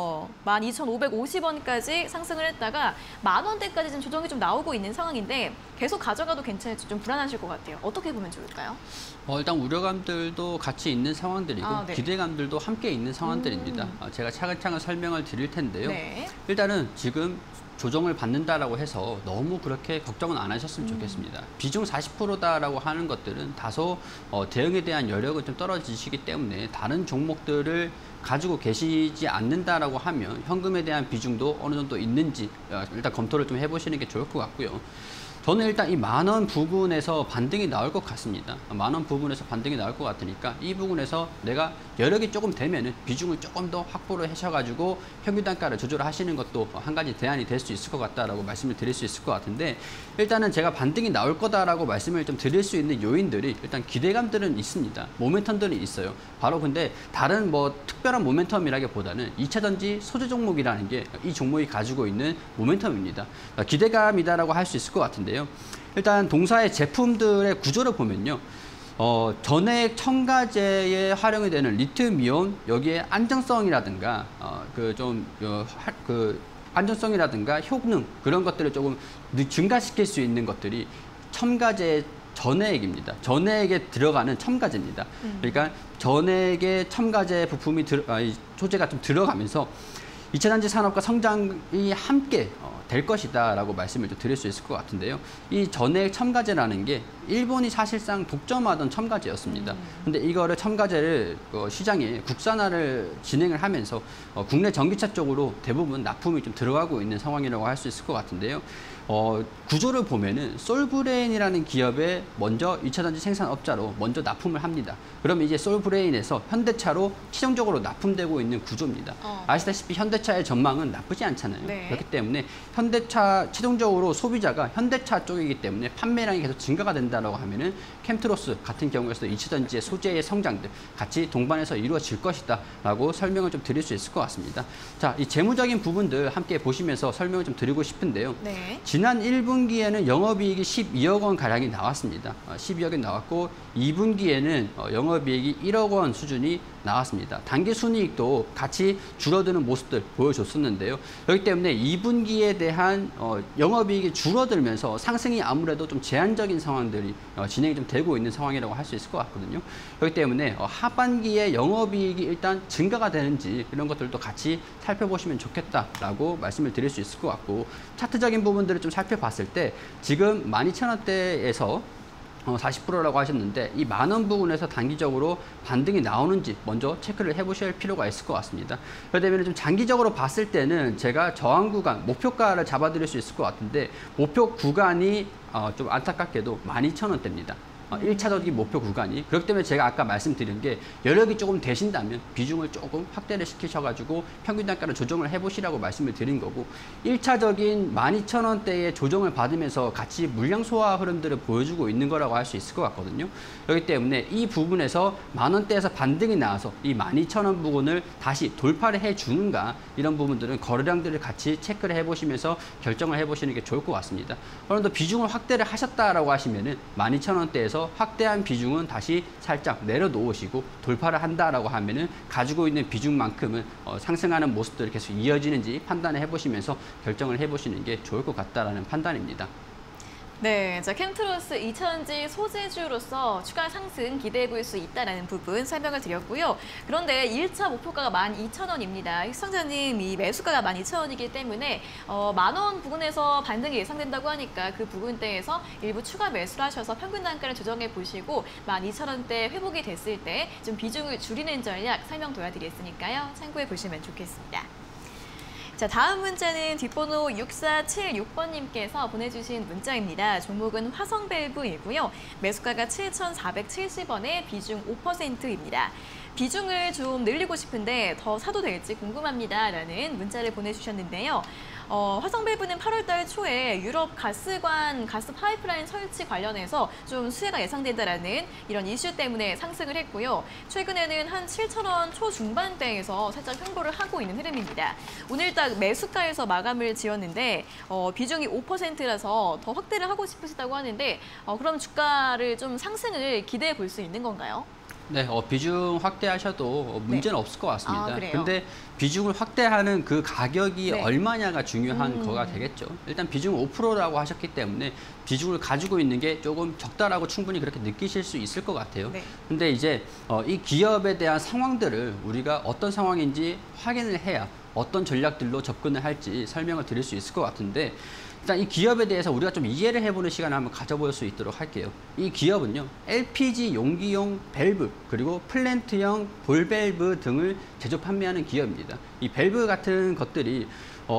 12,550원까지 상승을 했다가 10,000원대까지 좀 조정이 좀 나오고 있는 상황인데 계속 가져가도 괜찮을지 좀 불안하실 것 같아요. 어떻게 보면 좋을까요? 일단 우려감들도 같이 있는 상황들이고 네. 기대감들도 함께 있는 상황들입니다. 제가 차근차근 설명을 드릴 텐데요. 네. 일단은 지금 조정을 받는다라고 해서 너무 그렇게 걱정은 안 하셨으면 좋겠습니다. 비중 40%다라고 하는 것들은 다소 대응에 대한 여력은 좀 떨어지시기 때문에 다른 종목들을 가지고 계시지 않는다라고 하면 현금에 대한 비중도 어느 정도 있는지 일단 검토를 좀 해보시는 게 좋을 것 같고요. 저는 일단 이 10,000원 부근에서 반등이 나올 것 같습니다. 10,000원 부근에서 반등이 나올 것 같으니까 이 부분에서 내가 여력이 조금 되면은 비중을 조금 더 확보를 하셔가지고 평균 단가를 조절하시는 것도 한 가지 대안이 될 수 있을 것 같다라고 말씀을 드릴 수 있을 것 같은데, 일단은 제가 반등이 나올 거다라고 말씀을 좀 드릴 수 있는 요인들이 일단 기대감들은 있습니다. 모멘텀들이 있어요. 바로 근데 다른 뭐 특별한 모멘텀이라기보다는 2차전지 소재 종목이라는 게 이 종목이 가지고 있는 모멘텀입니다. 기대감이다라고 할 수 있을 것 같은데요. 일단 동사의 제품들의 구조를 보면요. 전액 첨가제에 활용이 되는 리튬이온, 여기에 안정성이라든가 안정성이라든가 효능, 그런 것들을 조금 증가시킬 수 있는 것들이 첨가제 전해액입니다. 전해액에 들어가는 첨가제입니다. 그러니까 전해액에 첨가제 부품이 소재가 좀 들어가면서 2차 전지 산업과 성장이 함께 될 것이다라고 말씀을 좀 드릴 수 있을 것 같은데요. 이 전해액 첨가제라는 게 일본이 사실상 독점하던 첨가제였습니다. 근데 이거를 첨가제를 시장에 국산화를 진행을 하면서 국내 전기차 쪽으로 대부분 납품이 좀 들어가고 있는 상황이라고 할 수 있을 것 같은데요. 구조를 보면은 솔브레인이라는 기업에 먼저 2차 전지 생산업자로 먼저 납품을 합니다. 그러면 이제 솔브레인에서 현대차로 최종적으로 납품되고 있는 구조입니다. 아시다시피 현대차의 전망은 나쁘지 않잖아요. 네. 그렇기 때문에 현대차 최종적으로 소비자가 현대차 쪽이기 때문에 판매량이 계속 증가가 된다라고 하면은 캠트로스 같은 경우에서도 2차 전지의 소재의 성장들 같이 동반해서 이루어질 것이다라고 설명을 좀 드릴 수 있을 것 같습니다. 자, 이 재무적인 부분들 함께 보시면서 설명을 좀 드리고 싶은데요. 네. 지난 1분기에는 영업이익이 12억 원 가량이 나왔습니다. 12억이 나왔고 2분기에는 영업이익이 1억 원 수준이 나왔습니다. 당기순이익도 같이 줄어드는 모습들 보여줬었는데요. 그렇기 때문에 2분기에 대한 영업이익이 줄어들면서 상승이 아무래도 좀 제한적인 상황들이 진행이 좀 되고 있는 상황이라고 할 수 있을 것 같거든요. 그렇기 때문에 하반기에 영업이익이 일단 증가가 되는지 이런 것들도 같이 살펴보시면 좋겠다라고 말씀을 드릴 수 있을 것 같고, 차트적인 부분들을 좀 살펴봤을 때 지금 12,000원대에서 40%라고 하셨는데 이 만원 부분에서 단기적으로 반등이 나오는지 먼저 체크를 해보실 필요가 있을 것 같습니다. 그러면 좀 장기적으로 봤을 때는 제가 저항 구간, 목표가를 잡아드릴 수 있을 것 같은데 목표 구간이 좀 안타깝게도 12,000원대입니다. 1차적인 목표 구간이. 그렇기 때문에 제가 아까 말씀드린 게 여력이 조금 되신다면 비중을 조금 확대를 시키셔가지고 평균 단가를 조정을 해보시라고 말씀을 드린 거고, 1차적인 12,000원대의 조정을 받으면서 같이 물량 소화 흐름들을 보여주고 있는 거라고 할 수 있을 것 같거든요. 그렇기 때문에 이 부분에서 만원대에서 반등이 나와서 이 12,000원 부분을 다시 돌파를 해주는가, 이런 부분들은 거래량들을 같이 체크를 해보시면서 결정을 해보시는 게 좋을 것 같습니다. 그런데 비중을 확대를 하셨다라고 하시면은 12,000원대에서 확대한 비중은 다시 살짝 내려놓으시고 돌파를 한다라고 하면은 가지고 있는 비중만큼은 상승하는 모습들이 계속 이어지는지 판단을 해보시면서 결정을 해보시는 게 좋을 것 같다라는 판단입니다. 네, 자, 캠트로스 2차전지 소재주로서 추가 상승 기대해 볼 수 있다는 부분 설명을 드렸고요. 그런데 1차 목표가가 12,000원입니다. 시청자님, 이 매수가가 12,000원이기 때문에 만원 부근에서 반등이 예상된다고 하니까 그 부근대에서 일부 추가 매수를 하셔서 평균 단가를 조정해 보시고 12,000원대 회복이 됐을 때 좀 비중을 줄이는 전략 설명 도와드렸으니까요. 참고해 보시면 좋겠습니다. 자, 다음 문자는 뒷번호 6476번님께서 보내주신 문자입니다. 종목은 화성밸브이고요. 매수가가 7,470원에 비중 5%입니다. 비중을 좀 늘리고 싶은데 더 사도 될지 궁금합니다. 라는 문자를 보내주셨는데요. 화성밸브는 8월 달 초에 유럽 가스관, 가스 파이프라인 설치 관련해서 좀 수혜가 예상된다라는 이런 이슈 때문에 상승을 했고요. 최근에는 한 7,000원 초중반대에서 살짝 횡보를 하고 있는 흐름입니다. 오늘 딱 매수가에서 마감을 지었는데 비중이 5%라서 더 확대를 하고 싶으시다고 하는데 그럼 주가를 좀 상승을 기대해 볼 수 있는 건가요? 네, 비중 확대하셔도 문제는 없을 것 같습니다. 그래요? 근데 비중을 확대하는 그 가격이 네. 얼마냐가 중요한 거가 되겠죠. 일단 비중을 5%라고 하셨기 때문에 비중을 가지고 있는 게 조금 적다라고 충분히 그렇게 느끼실 수 있을 것 같아요. 네. 근데 이제 이 기업에 대한 상황들을 우리가 어떤 상황인지 확인을 해야 어떤 전략들로 접근을 할지 설명을 드릴 수 있을 것 같은데, 일단 이 기업에 대해서 우리가 좀 이해를 해보는 시간을 한번 가져볼 수 있도록 할게요. 이 기업은요, LPG 용기용 밸브 그리고 플랜트형 볼밸브 등을 제조 판매하는 기업입니다. 이 밸브 같은 것들이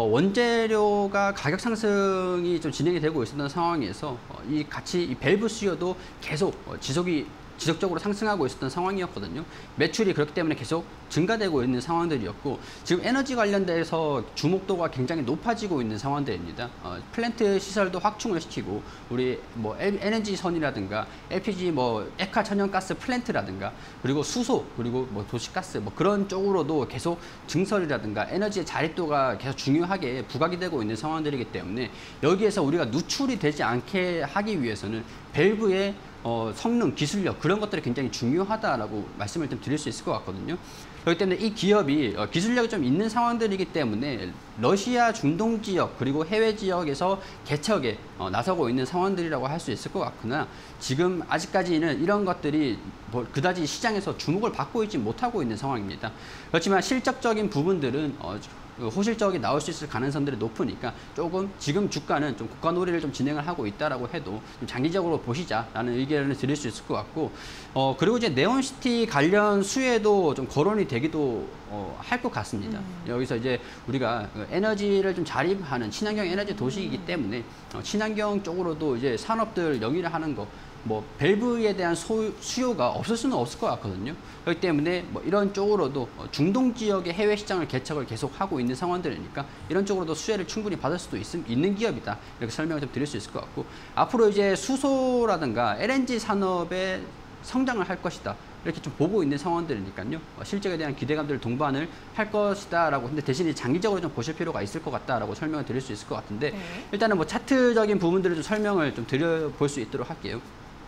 원재료가 가격 상승이 좀 진행이 되고 있었던 상황에서 이 밸브 수요도 계속 지속적으로 상승하고 있었던 상황이었거든요. 매출이 그렇기 때문에 계속 증가되고 있는 상황들이었고, 지금 에너지 관련돼서 주목도가 굉장히 높아지고 있는 상황들입니다. 플랜트 시설도 확충을 시키고, 우리 에너지선이라든가 LPG 액화 천연가스 플랜트라든가, 그리고 수소, 그리고 도시가스 그런 쪽으로도 계속 증설이라든가 에너지의 자립도가 계속 중요하게 부각이 되고 있는 상황들이기 때문에 여기에서 우리가 누출이 되지 않게 하기 위해서는 밸브의 성능, 기술력 그런 것들이 굉장히 중요하다라고 말씀을 좀 드릴 수 있을 것 같거든요. 그렇기 때문에 이 기업이 기술력이 좀 있는 상황들이기 때문에 러시아 중동 지역 그리고 해외 지역에서 개척에 나서고 있는 상황들이라고 할 수 있을 것 같으나 지금 아직까지는 이런 것들이 뭐 그다지 시장에서 주목을 받고 있지 못하고 있는 상황입니다. 그렇지만 실적적인 부분들은 호실적이 나올 수 있을 가능성들이 높으니까 조금 지금 주가는 좀 고가 놀이를 좀 진행을 하고 있다라고 해도 좀 장기적으로 보시자라는 의견을 드릴 수 있을 것 같고 그리고 이제 네온시티 관련 수혜도 좀 거론이 되기도 할 것 같습니다. 여기서 이제 우리가 에너지를 좀 자립하는 친환경 에너지 도시이기 때문에 친환경 쪽으로도 이제 산업들 영위를 하는 거 뭐 밸브에 대한 수요가 없을 수는 없을 것 같거든요. 그렇기 때문에 뭐 이런 쪽으로도 중동 지역의 해외 시장을 개척을 계속 하고 있는 상황들이니까 이런 쪽으로도 수혜를 충분히 받을 수도 있는 기업이다. 이렇게 설명을 좀 드릴 수 있을 것 같고 앞으로 이제 수소라든가 LNG 산업의 성장을 할 것이다. 이렇게 좀 보고 있는 상황들이니까요. 실적에 대한 기대감들을 동반을 할 것이다라고 근데 대신에 장기적으로 좀 보실 필요가 있을 것 같다라고 설명을 드릴 수 있을 것 같은데 일단은 뭐 차트적인 부분들을 좀 설명을 좀 드려볼 수 있도록 할게요.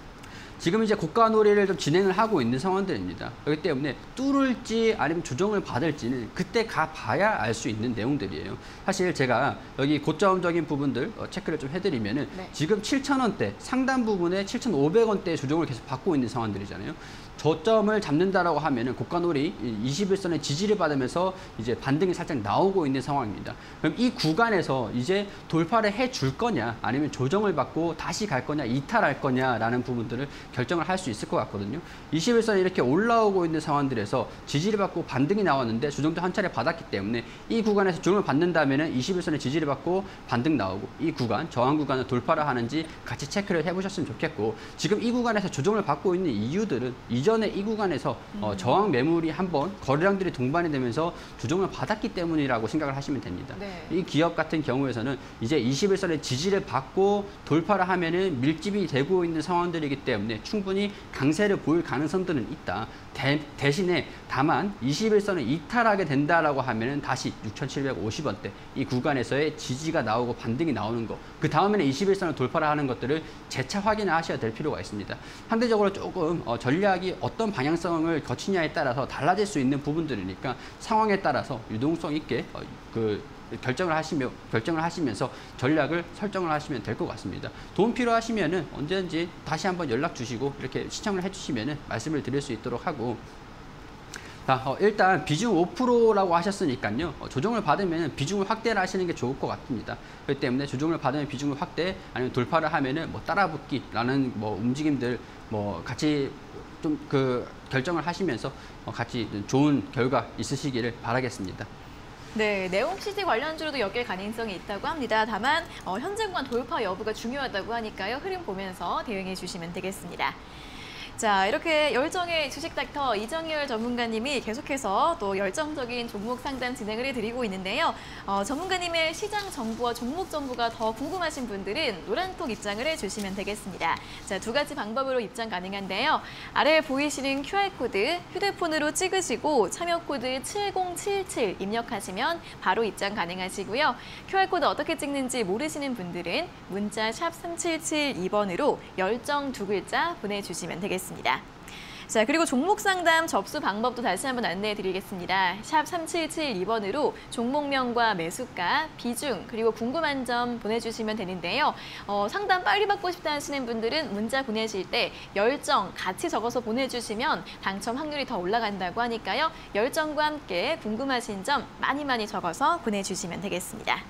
지금 이제 고가 놀이를 좀 진행을 하고 있는 상황들입니다. 그렇기 때문에 뚫을지 아니면 조정을 받을지는 그때 가봐야 알 수 있는 내용들이에요. 사실 제가 여기 고점적인 부분들 체크를 좀 해드리면은 지금 7,000원대 상단 부분에 7,500원대 조정을 계속 받고 있는 상황들이잖아요. 저점을 잡는다라고 하면은 고가놀이 21선의 지지를 받으면서 이제 반등이 살짝 나오고 있는 상황입니다. 그럼 이 구간에서 이제 돌파를 해줄 거냐 아니면 조정을 받고 다시 갈 거냐 이탈할 거냐라는 부분들을 결정을 할 수 있을 것 같거든요. 21선이 이렇게 올라오고 있는 상황들에서 지지를 받고 반등이 나왔는데 조정도 한 차례 받았기 때문에 이 구간에서 조정을 받는다면은 21선의 지지를 받고 반등 나오고 이 구간 저항 구간을 돌파를 하는지 같이 체크를 해보셨으면 좋겠고 지금 이 구간에서 조정을 받고 있는 이유들은 이전에 이 구간에서 저항 매물이 한번 거래량들이 동반이 되면서 조정을 받았기 때문이라고 생각을 하시면 됩니다. 이 기업 같은 경우에서는 이제 21선의 지지를 받고 돌파를 하면은 밀집이 되고 있는 상황들이기 때문에 충분히 강세를 보일 가능성들은 있다. 대신에 다만 21선을 이탈하게 된다라고 하면은 다시 6,750원대 이 구간에서의 지지가 나오고 반등이 나오는 거. 그 다음에는 21선을 돌파를 하는 것들을 재차 확인을 하셔야 될 필요가 있습니다. 상대적으로 조금 전략이 어떤 방향성을 거치냐에 따라서 달라질 수 있는 부분들이니까 상황에 따라서 유동성 있게 결정을 하시면서 전략을 설정을 하시면 될 것 같습니다. 도움 필요하시면은 언제든지 다시 한번 연락 주시고 이렇게 시청을 해주시면은 말씀을 드릴 수 있도록 하고. 자, 일단 비중 5%라고 하셨으니까요. 조정을 받으면 비중을 확대를 하시는 게 좋을 것 같습니다. 그렇기 때문에 조정을 받으면 비중을 확대 아니면 돌파를 하면은 뭐 따라붙기라는 뭐 움직임들 뭐 같이 좀 결정을 하시면서 같이 좋은 결과 있으시기를 바라겠습니다. 네, 네옴시티 관련주로도 엮일 가능성이 있다고 합니다. 다만 현재 구간 돌파 여부가 중요하다고 하니까요. 흐름 보면서 대응해 주시면 되겠습니다. 자, 이렇게 열정의 주식 닥터 이정열 전문가님이 계속해서 또 열정적인 종목 상담 진행을 해드리고 있는데요. 전문가님의 시장 정보와 종목 정보가 더 궁금하신 분들은 노란톡 입장을 해주시면 되겠습니다. 자, 두 가지 방법으로 입장 가능한데요. 아래에 보이시는 QR코드 휴대폰으로 찍으시고 참여코드 7077 입력하시면 바로 입장 가능하시고요. QR코드 어떻게 찍는지 모르시는 분들은 문자 샵 3772번으로 열정 두 글자 보내주시면 되겠습니다. 자, 그리고 종목 상담 접수 방법도 다시 한번 안내해 드리겠습니다. 샵 3772번으로 종목명과 매수가, 비중, 그리고 궁금한 점 보내주시면 되는데요. 상담 빨리 받고 싶다 하시는 분들은 문자 보내실 때 열정 같이 적어서 보내주시면 당첨 확률이 더 올라간다고 하니까요. 열정과 함께 궁금하신 점 많이 적어서 보내주시면 되겠습니다.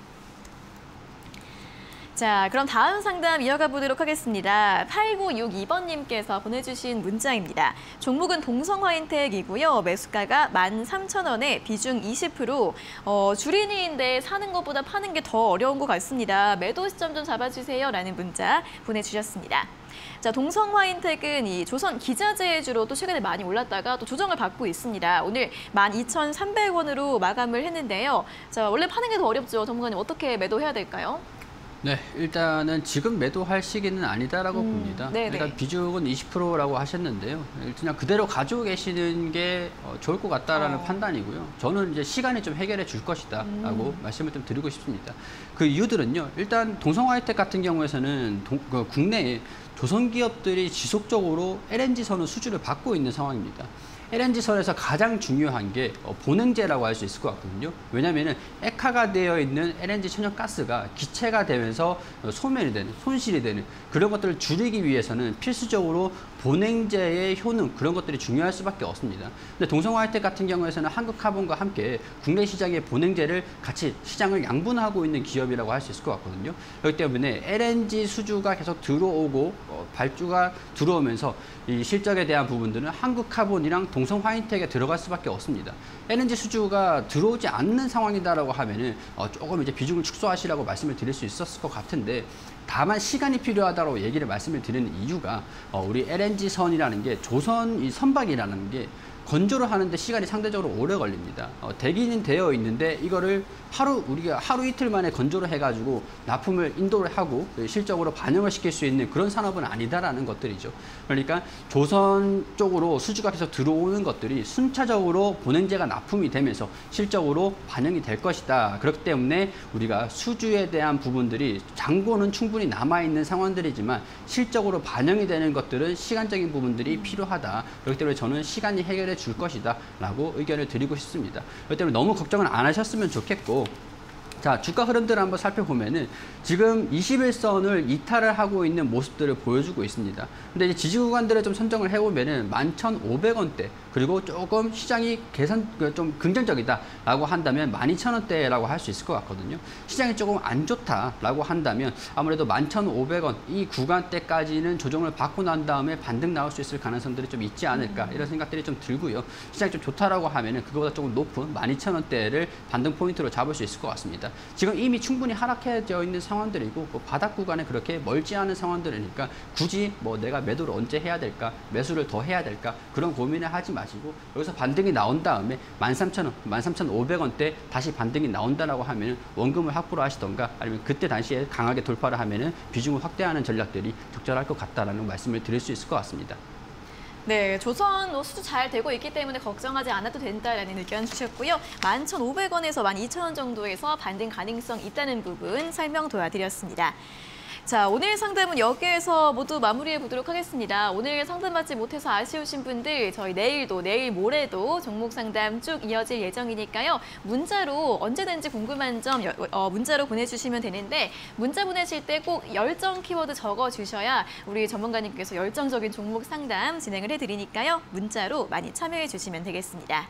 자, 그럼 다음 상담 이어가 보도록 하겠습니다. 8962번님께서 보내주신 문자입니다. 종목은 동성화인텍이고요. 매수가가 13,000원에 비중 20%. 주린이인데 사는 것보다 파는 게 더 어려운 것 같습니다. 매도 시점 좀 잡아주세요. 라는 문자 보내주셨습니다. 자, 동성화인텍은 이 조선 기자재주로 또 최근에 많이 올랐다가 또 조정을 받고 있습니다. 오늘 12,300원으로 마감을 했는데요. 자, 원래 파는 게 더 어렵죠. 전문가님 어떻게 매도해야 될까요? 네, 일단은 지금 매도할 시기는 아니다라고 봅니다. 일단 비중은 20%라고 하셨는데요. 그냥 그대로 가지고 계시는 게 좋을 것 같다라는 판단이고요. 저는 이제 시간이 좀 해결해 줄 것이다라고 말씀을 좀 드리고 싶습니다. 그 이유들은요. 일단 동성화이텍 같은 경우에서는 국내에 조선 기업들이 지속적으로 LNG선을 수주를 받고 있는 상황입니다. LNG선에서 가장 중요한 게 보냉제라고 할 수 있을 것 같거든요. 왜냐하면 액화가 되어 있는 LNG 천연가스가 기체가 되면서 소멸이 되는, 손실이 되는 그런 것들을 줄이기 위해서는 필수적으로 보냉제의 효능, 그런 것들이 중요할 수밖에 없습니다. 근데 동성화이텍 같은 경우에서는 한국카본과 함께 국내 시장의 보냉제를 같이 시장을 양분하고 있는 기업이라고 할 수 있을 것 같거든요. 그렇기 때문에 LNG 수주가 계속 들어오고 발주가 들어오면서 이 실적에 대한 부분들은 한국카본이랑 동성화이텍에 들어갈 수밖에 없습니다. LNG 수주가 들어오지 않는 상황이다라고 하면은 조금 이제 비중을 축소하시라고 말씀을 드릴 수 있었을 것 같은데, 다만 시간이 필요하다고 얘기를 말씀을 드리는 이유가 우리 LNG선이라는 게 조선 이 선박이라는 게 건조를 하는데 시간이 상대적으로 오래 걸립니다. 대기는 되어 있는데 이거를 우리가 하루 이틀 만에 건조를 해가지고 납품을 인도를 하고 실적으로 반영을 시킬 수 있는 그런 산업은 아니다라는 것들이죠. 그러니까 조선 쪽으로 수주가 계속 들어오는 것들이 순차적으로 보냉제가 납품이 되면서 실적으로 반영이 될 것이다. 그렇기 때문에 우리가 수주에 대한 부분들이 잔고는 충분히 남아있는 상황들이지만 실적으로 반영이 되는 것들은 시간적인 부분들이 필요하다. 그렇기 때문에 저는 시간이 해결해 줄 것이다 라고 의견을 드리고 싶습니다. 그렇기 때문에 너무 걱정을 안 하셨으면 좋겠고, 자, 주가 흐름들을 한번 살펴보면은 지금 21선을 이탈을 하고 있는 모습들을 보여주고 있습니다. 근데 이제 지지 구간들을 좀 선정을 해보면은 11,500원대, 그리고 조금 시장이 좀 긍정적이다라고 한다면 12,000원대라고 할 수 있을 것 같거든요. 시장이 조금 안 좋다라고 한다면 아무래도 11,500원 이 구간대까지는 조정을 받고 난 다음에 반등 나올 수 있을 가능성들이 좀 있지 않을까, 이런 생각들이 좀 들고요. 시장이 좀 좋다라고 하면은 그거보다 조금 높은 12,000원대를 반등 포인트로 잡을 수 있을 것 같습니다. 지금 이미 충분히 하락해져 있는 상황들이고 바닥 구간에 그렇게 멀지 않은 상황들이니까 굳이 뭐 내가 매도를 언제 해야 될까, 매수를 더 해야 될까, 그런 고민을 하지 마시고 여기서 반등이 나온 다음에 13,000원, 13,500원대 다시 반등이 나온다라고 하면 원금을 확보를 하시던가, 아니면 그때 당시에 강하게 돌파를 하면은 비중을 확대하는 전략들이 적절할 것 같다라는 말씀을 드릴 수 있을 것 같습니다. 네, 조선 수주 잘 되고 있기 때문에 걱정하지 않아도 된다라는 의견 주셨고요. 11,500원에서 12,000원 정도에서 반등 가능성 있다는 부분 설명 도와드렸습니다. 자, 오늘 상담은 여기에서 모두 마무리해 보도록 하겠습니다. 오늘 상담받지 못해서 아쉬우신 분들 저희 내일도 내일 모레도 종목 상담 쭉 이어질 예정이니까요. 문자로 언제든지 궁금한 점 문자로 보내주시면 되는데, 문자 보내실 때 꼭 열정 키워드 적어주셔야 우리 전문가님께서 열정적인 종목 상담 진행을 해드리니까요. 문자로 많이 참여해 주시면 되겠습니다.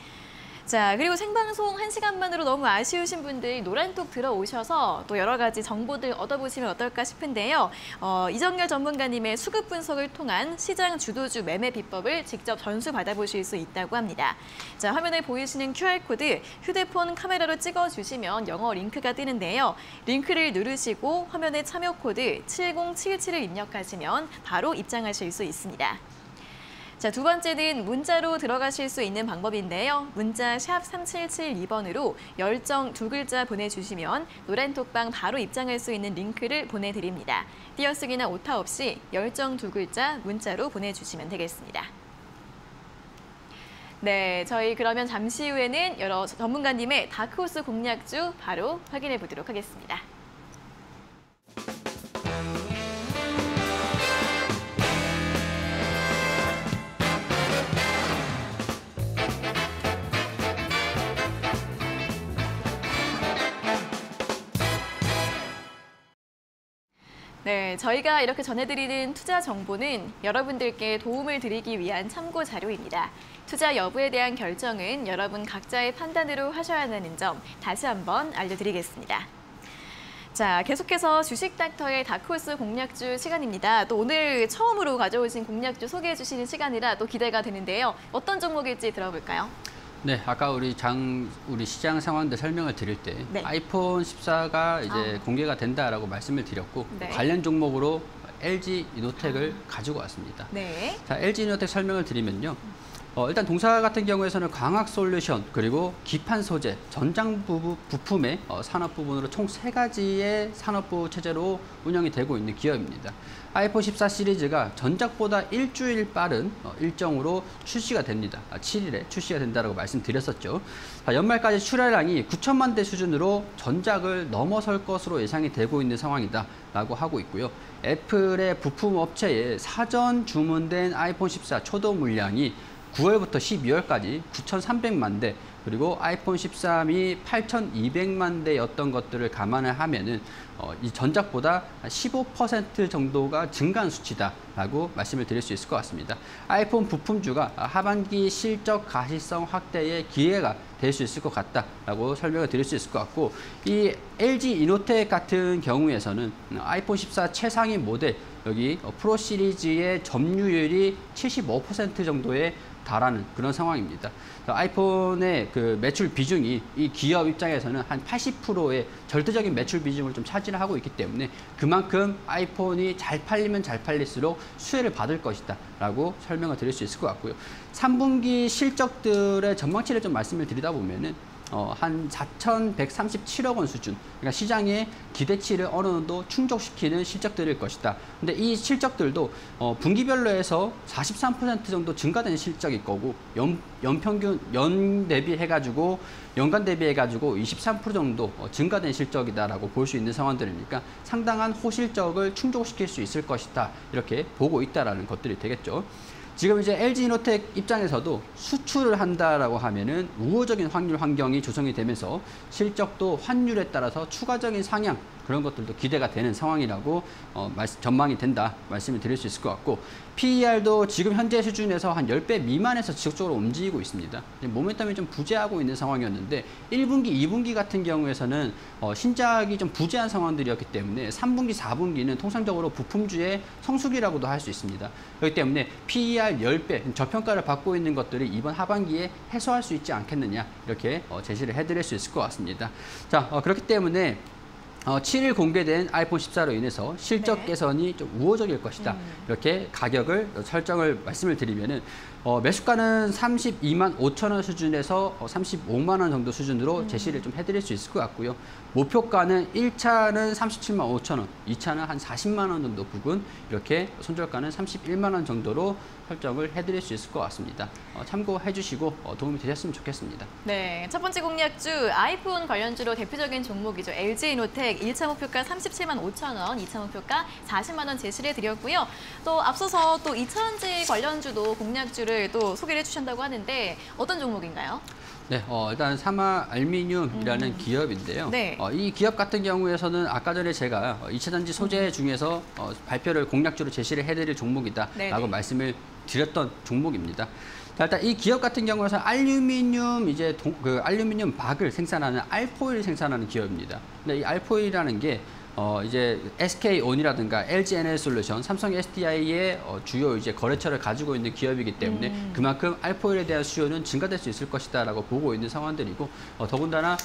자, 그리고 생방송 1시간만으로 너무 아쉬우신 분들 노란톡 들어오셔서 또 여러 가지 정보들 얻어보시면 어떨까 싶은데요. 이정열 전문가님의 수급 분석을 통한 시장 주도주 매매 비법을 직접 전수 받아보실 수 있다고 합니다. 자, 화면에 보이시는 QR코드 휴대폰 카메라로 찍어주시면 영어 링크가 뜨는데요. 링크를 누르시고 화면에 참여 코드 7077을 입력하시면 바로 입장하실 수 있습니다. 자, 두 번째는 문자로 들어가실 수 있는 방법인데요. 문자 샵 3772번으로 열정 두 글자 보내주시면 노란톡방 바로 입장할 수 있는 링크를 보내드립니다. 띄어쓰기나 오타 없이 열정 두 글자 문자로 보내주시면 되겠습니다. 네, 저희 그러면 잠시 후에는 여러 전문가님의 다크호스 공략주 바로 확인해 보도록 하겠습니다. 네, 저희가 이렇게 전해드리는 투자 정보는 여러분들께 도움을 드리기 위한 참고 자료입니다. 투자 여부에 대한 결정은 여러분 각자의 판단으로 하셔야 하는 점 다시 한번 알려드리겠습니다. 자, 계속해서 주식닥터의 다크호스 공략주 시간입니다. 또 오늘 처음으로 가져오신 공략주 소개해 주시는 시간이라 또 기대가 되는데요. 어떤 종목일지 들어볼까요? 네, 아까 우리 시장 상황들 설명을 드릴 때 네. 아이폰 14가 이제 공개가 된다라고 말씀을 드렸고, 네. 관련 종목으로 LG 이노텍을 가지고 왔습니다. 네. 자, LG 이노텍 설명을 드리면요. 일단 동사 같은 경우에서는 광학 솔루션, 그리고 기판 소재, 전장 부품의 산업 부분으로 총 3가지의 산업부 체제로 운영이 되고 있는 기업입니다. 아이폰 14 시리즈가 전작보다 일주일 빠른 일정으로 출시가 됩니다. 7일에 출시가 된다고 말씀드렸었죠. 연말까지 출하량이 9천만 대 수준으로 전작을 넘어설 것으로 예상이 되고 있는 상황이다라고 하고 있고요. 애플의 부품 업체에 사전 주문된 아이폰 14 초도 물량이 9월부터 12월까지 9,300만 대, 그리고 아이폰 13이 8,200만 대였던 것들을 감안을 하면은 이 전작보다 15% 정도가 증가한 수치다라고 말씀을 드릴 수 있을 것 같습니다. 아이폰 부품주가 하반기 실적 가시성 확대의 기회가 될 수 있을 것 같다라고 설명을 드릴 수 있을 것 같고, 이 LG 이노텍 같은 경우에서는 아이폰 14 최상위 모델 여기 프로 시리즈의 점유율이 75% 정도에 달하는 그런 상황입니다. 아이폰의 그 매출 비중이 이 기업 입장에서는 한 80%의 절대적인 매출 비중을 좀 차지를 하고 있기 때문에 그만큼 아이폰이 잘 팔리면 잘 팔릴수록 수혜를 받을 것이다 라고 설명을 드릴 수 있을 것 같고요. 3분기 실적들의 전망치를 좀 말씀을 드리다 보면은 한 4,137억 원 수준, 그러니까 시장의 기대치를 어느 정도 충족시키는 실적들일 것이다. 근데 이 실적들도 분기별로 해서 43% 정도 증가된 실적일 거고, 연평균 연 대비해가지고 연간 대비해가지고 23% 정도 증가된 실적이다라고 볼 수 있는 상황들이니까 상당한 호실적을 충족시킬 수 있을 것이다, 이렇게 보고 있다라는 것들이 되겠죠. 지금 이제 LG 이노텍 입장에서도 수출을 한다라고 하면은 우호적인 환율 환경이 조성이 되면서 실적도 환율에 따라서 추가적인 상향, 그런 것들도 기대가 되는 상황이라고 전망이 된다 말씀을 드릴 수 있을 것 같고, PER도 지금 현재 수준에서 한 10배 미만에서 지속적으로 움직이고 있습니다. 모멘텀이 좀 부재하고 있는 상황이었는데 1분기, 2분기 같은 경우에서는 신작이 좀 부재한 상황들이었기 때문에 3분기, 4분기는 통상적으로 부품주의 성수기라고도 할 수 있습니다. 그렇기 때문에 PER 10배, 저평가를 받고 있는 것들이 이번 하반기에 해소할 수 있지 않겠느냐, 이렇게 제시를 해드릴 수 있을 것 같습니다. 자, 그렇기 때문에 7일 공개된 아이폰 14로 인해서 실적 개선이 좀 우호적일 것이다. 이렇게 가격을 설정을 말씀을 드리면은 매수가는 32만 5천 원 수준에서 35만 원 정도 수준으로 제시를 좀 해드릴 수 있을 것 같고요. 목표가는 1차는 37만 5천 원, 2차는 한 40만 원 정도 부근, 이렇게 손절가는 31만 원 정도로 설정을 해드릴 수 있을 것 같습니다. 참고해 주시고 도움이 되셨으면 좋겠습니다. 네, 첫 번째 공략주 아이폰 관련주로 대표적인 종목이죠. LG 이노텍 1차 목표가 37만 5천 원, 2차 목표가 40만 원 제시를 해드렸고요. 또 앞서서 또 2차전지 관련주도 공략주를 또 소개를 해주신다고 하는데 어떤 종목인가요? 네, 일단 사마 알루미늄이라는 기업인데요. 네. 이 기업 같은 경우에서는 아까 전에 제가 2차전지 소재 중에서 발표를 공략주로 제시를 해드릴 종목이다라고 말씀을 드렸던 종목입니다. 자, 일단 이 기업 같은 경우에서 알루미늄 알루미늄 박을 생산하는 알포일 생산하는 기업입니다. 근데 이 알포일이라는 게 이제 SK온이라든가 LG 에너지솔루션, 삼성 SDI의 주요 이제 거래처를 가지고 있는 기업이기 때문에 그만큼 알포일에 대한 수요는 증가될 수 있을 것이다라고 보고 있는 상황들이고, 더군다나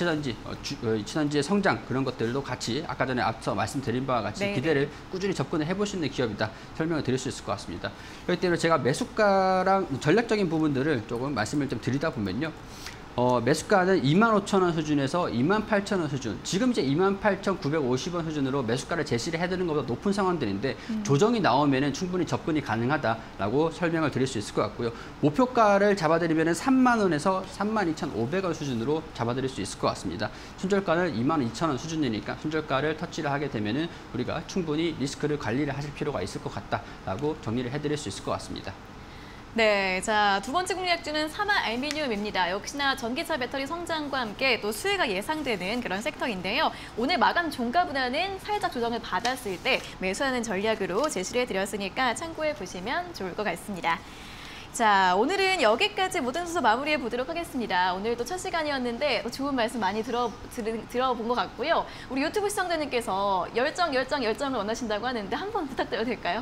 2차전지의 성장 그런 것들도 같이 아까 전에 앞서 말씀드린 바와 같이 기대를 꾸준히 접근을 해볼 수 있는 기업이다 설명을 드릴 수 있을 것 같습니다. 그렇기 때문에 제가 매수가랑 전략적인 부분들을 조금 말씀을 좀 드리다 보면요. 매수가는 25,000원 수준에서 28,000원 수준, 지금 이제 28,950원 수준으로 매수가를 제시를 해드리는 것보다 높은 상황들인데 조정이 나오면은 충분히 접근이 가능하다라고 설명을 드릴 수 있을 것 같고요. 목표가를 잡아드리면은 3만 원에서 32,500원 수준으로 잡아드릴 수 있을 것 같습니다. 손절가는 22,000원 수준이니까 손절가를 터치를 하게 되면은 우리가 충분히 리스크를 관리를 하실 필요가 있을 것 같다라고 정리를 해드릴 수 있을 것 같습니다. 네, 자, 두 번째 공략주는 사마 알루미늄입니다. 역시나 전기차 배터리 성장과 함께 또 수혜가 예상되는 그런 섹터인데요. 오늘 마감 종가보다는 살짝 조정을 받았을 때 매수하는 전략으로 제시를 해드렸으니까 참고해 보시면 좋을 것 같습니다. 자, 오늘은 여기까지 모든 순서 마무리해 보도록 하겠습니다. 오늘도 첫 시간이었는데 또 좋은 말씀 많이 들어본 것 같고요. 우리 유튜브 시청자님께서 열정을 원하신다고 하는데 한번 부탁드려도 될까요?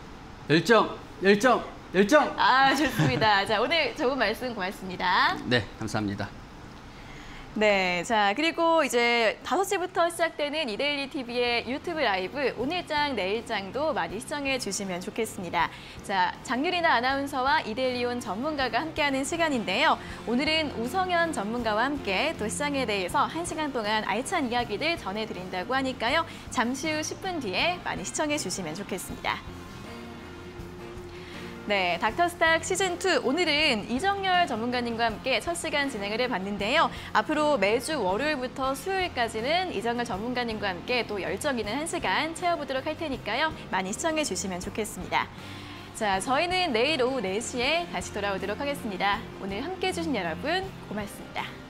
열정! 아, 좋습니다. 자, 오늘 좋은 말씀 고맙습니다. 네, 감사합니다. 네, 자 그리고 이제 5시부터 시작되는 이데일리 TV의 유튜브 라이브 오늘장 내일장도 많이 시청해 주시면 좋겠습니다. 자, 장유리나 아나운서와 이데일리온 전문가가 함께하는 시간인데요. 오늘은 우성현 전문가와 함께 또 시장에 대해서 1시간 동안 알찬 이야기들 전해드린다고 하니까요. 잠시 후 10분 뒤에 많이 시청해 주시면 좋겠습니다. 네, 닥터스탁 시즌2 오늘은 이정열 전문가님과 함께 첫 시간 진행을 해봤는데요. 앞으로 매주 월요일부터 수요일까지는 이정열 전문가님과 함께 또 열정 있는 1시간 채워보도록 할 테니까요. 많이 시청해 주시면 좋겠습니다. 자, 저희는 내일 오후 4시에 다시 돌아오도록 하겠습니다. 오늘 함께해 주신 여러분 고맙습니다.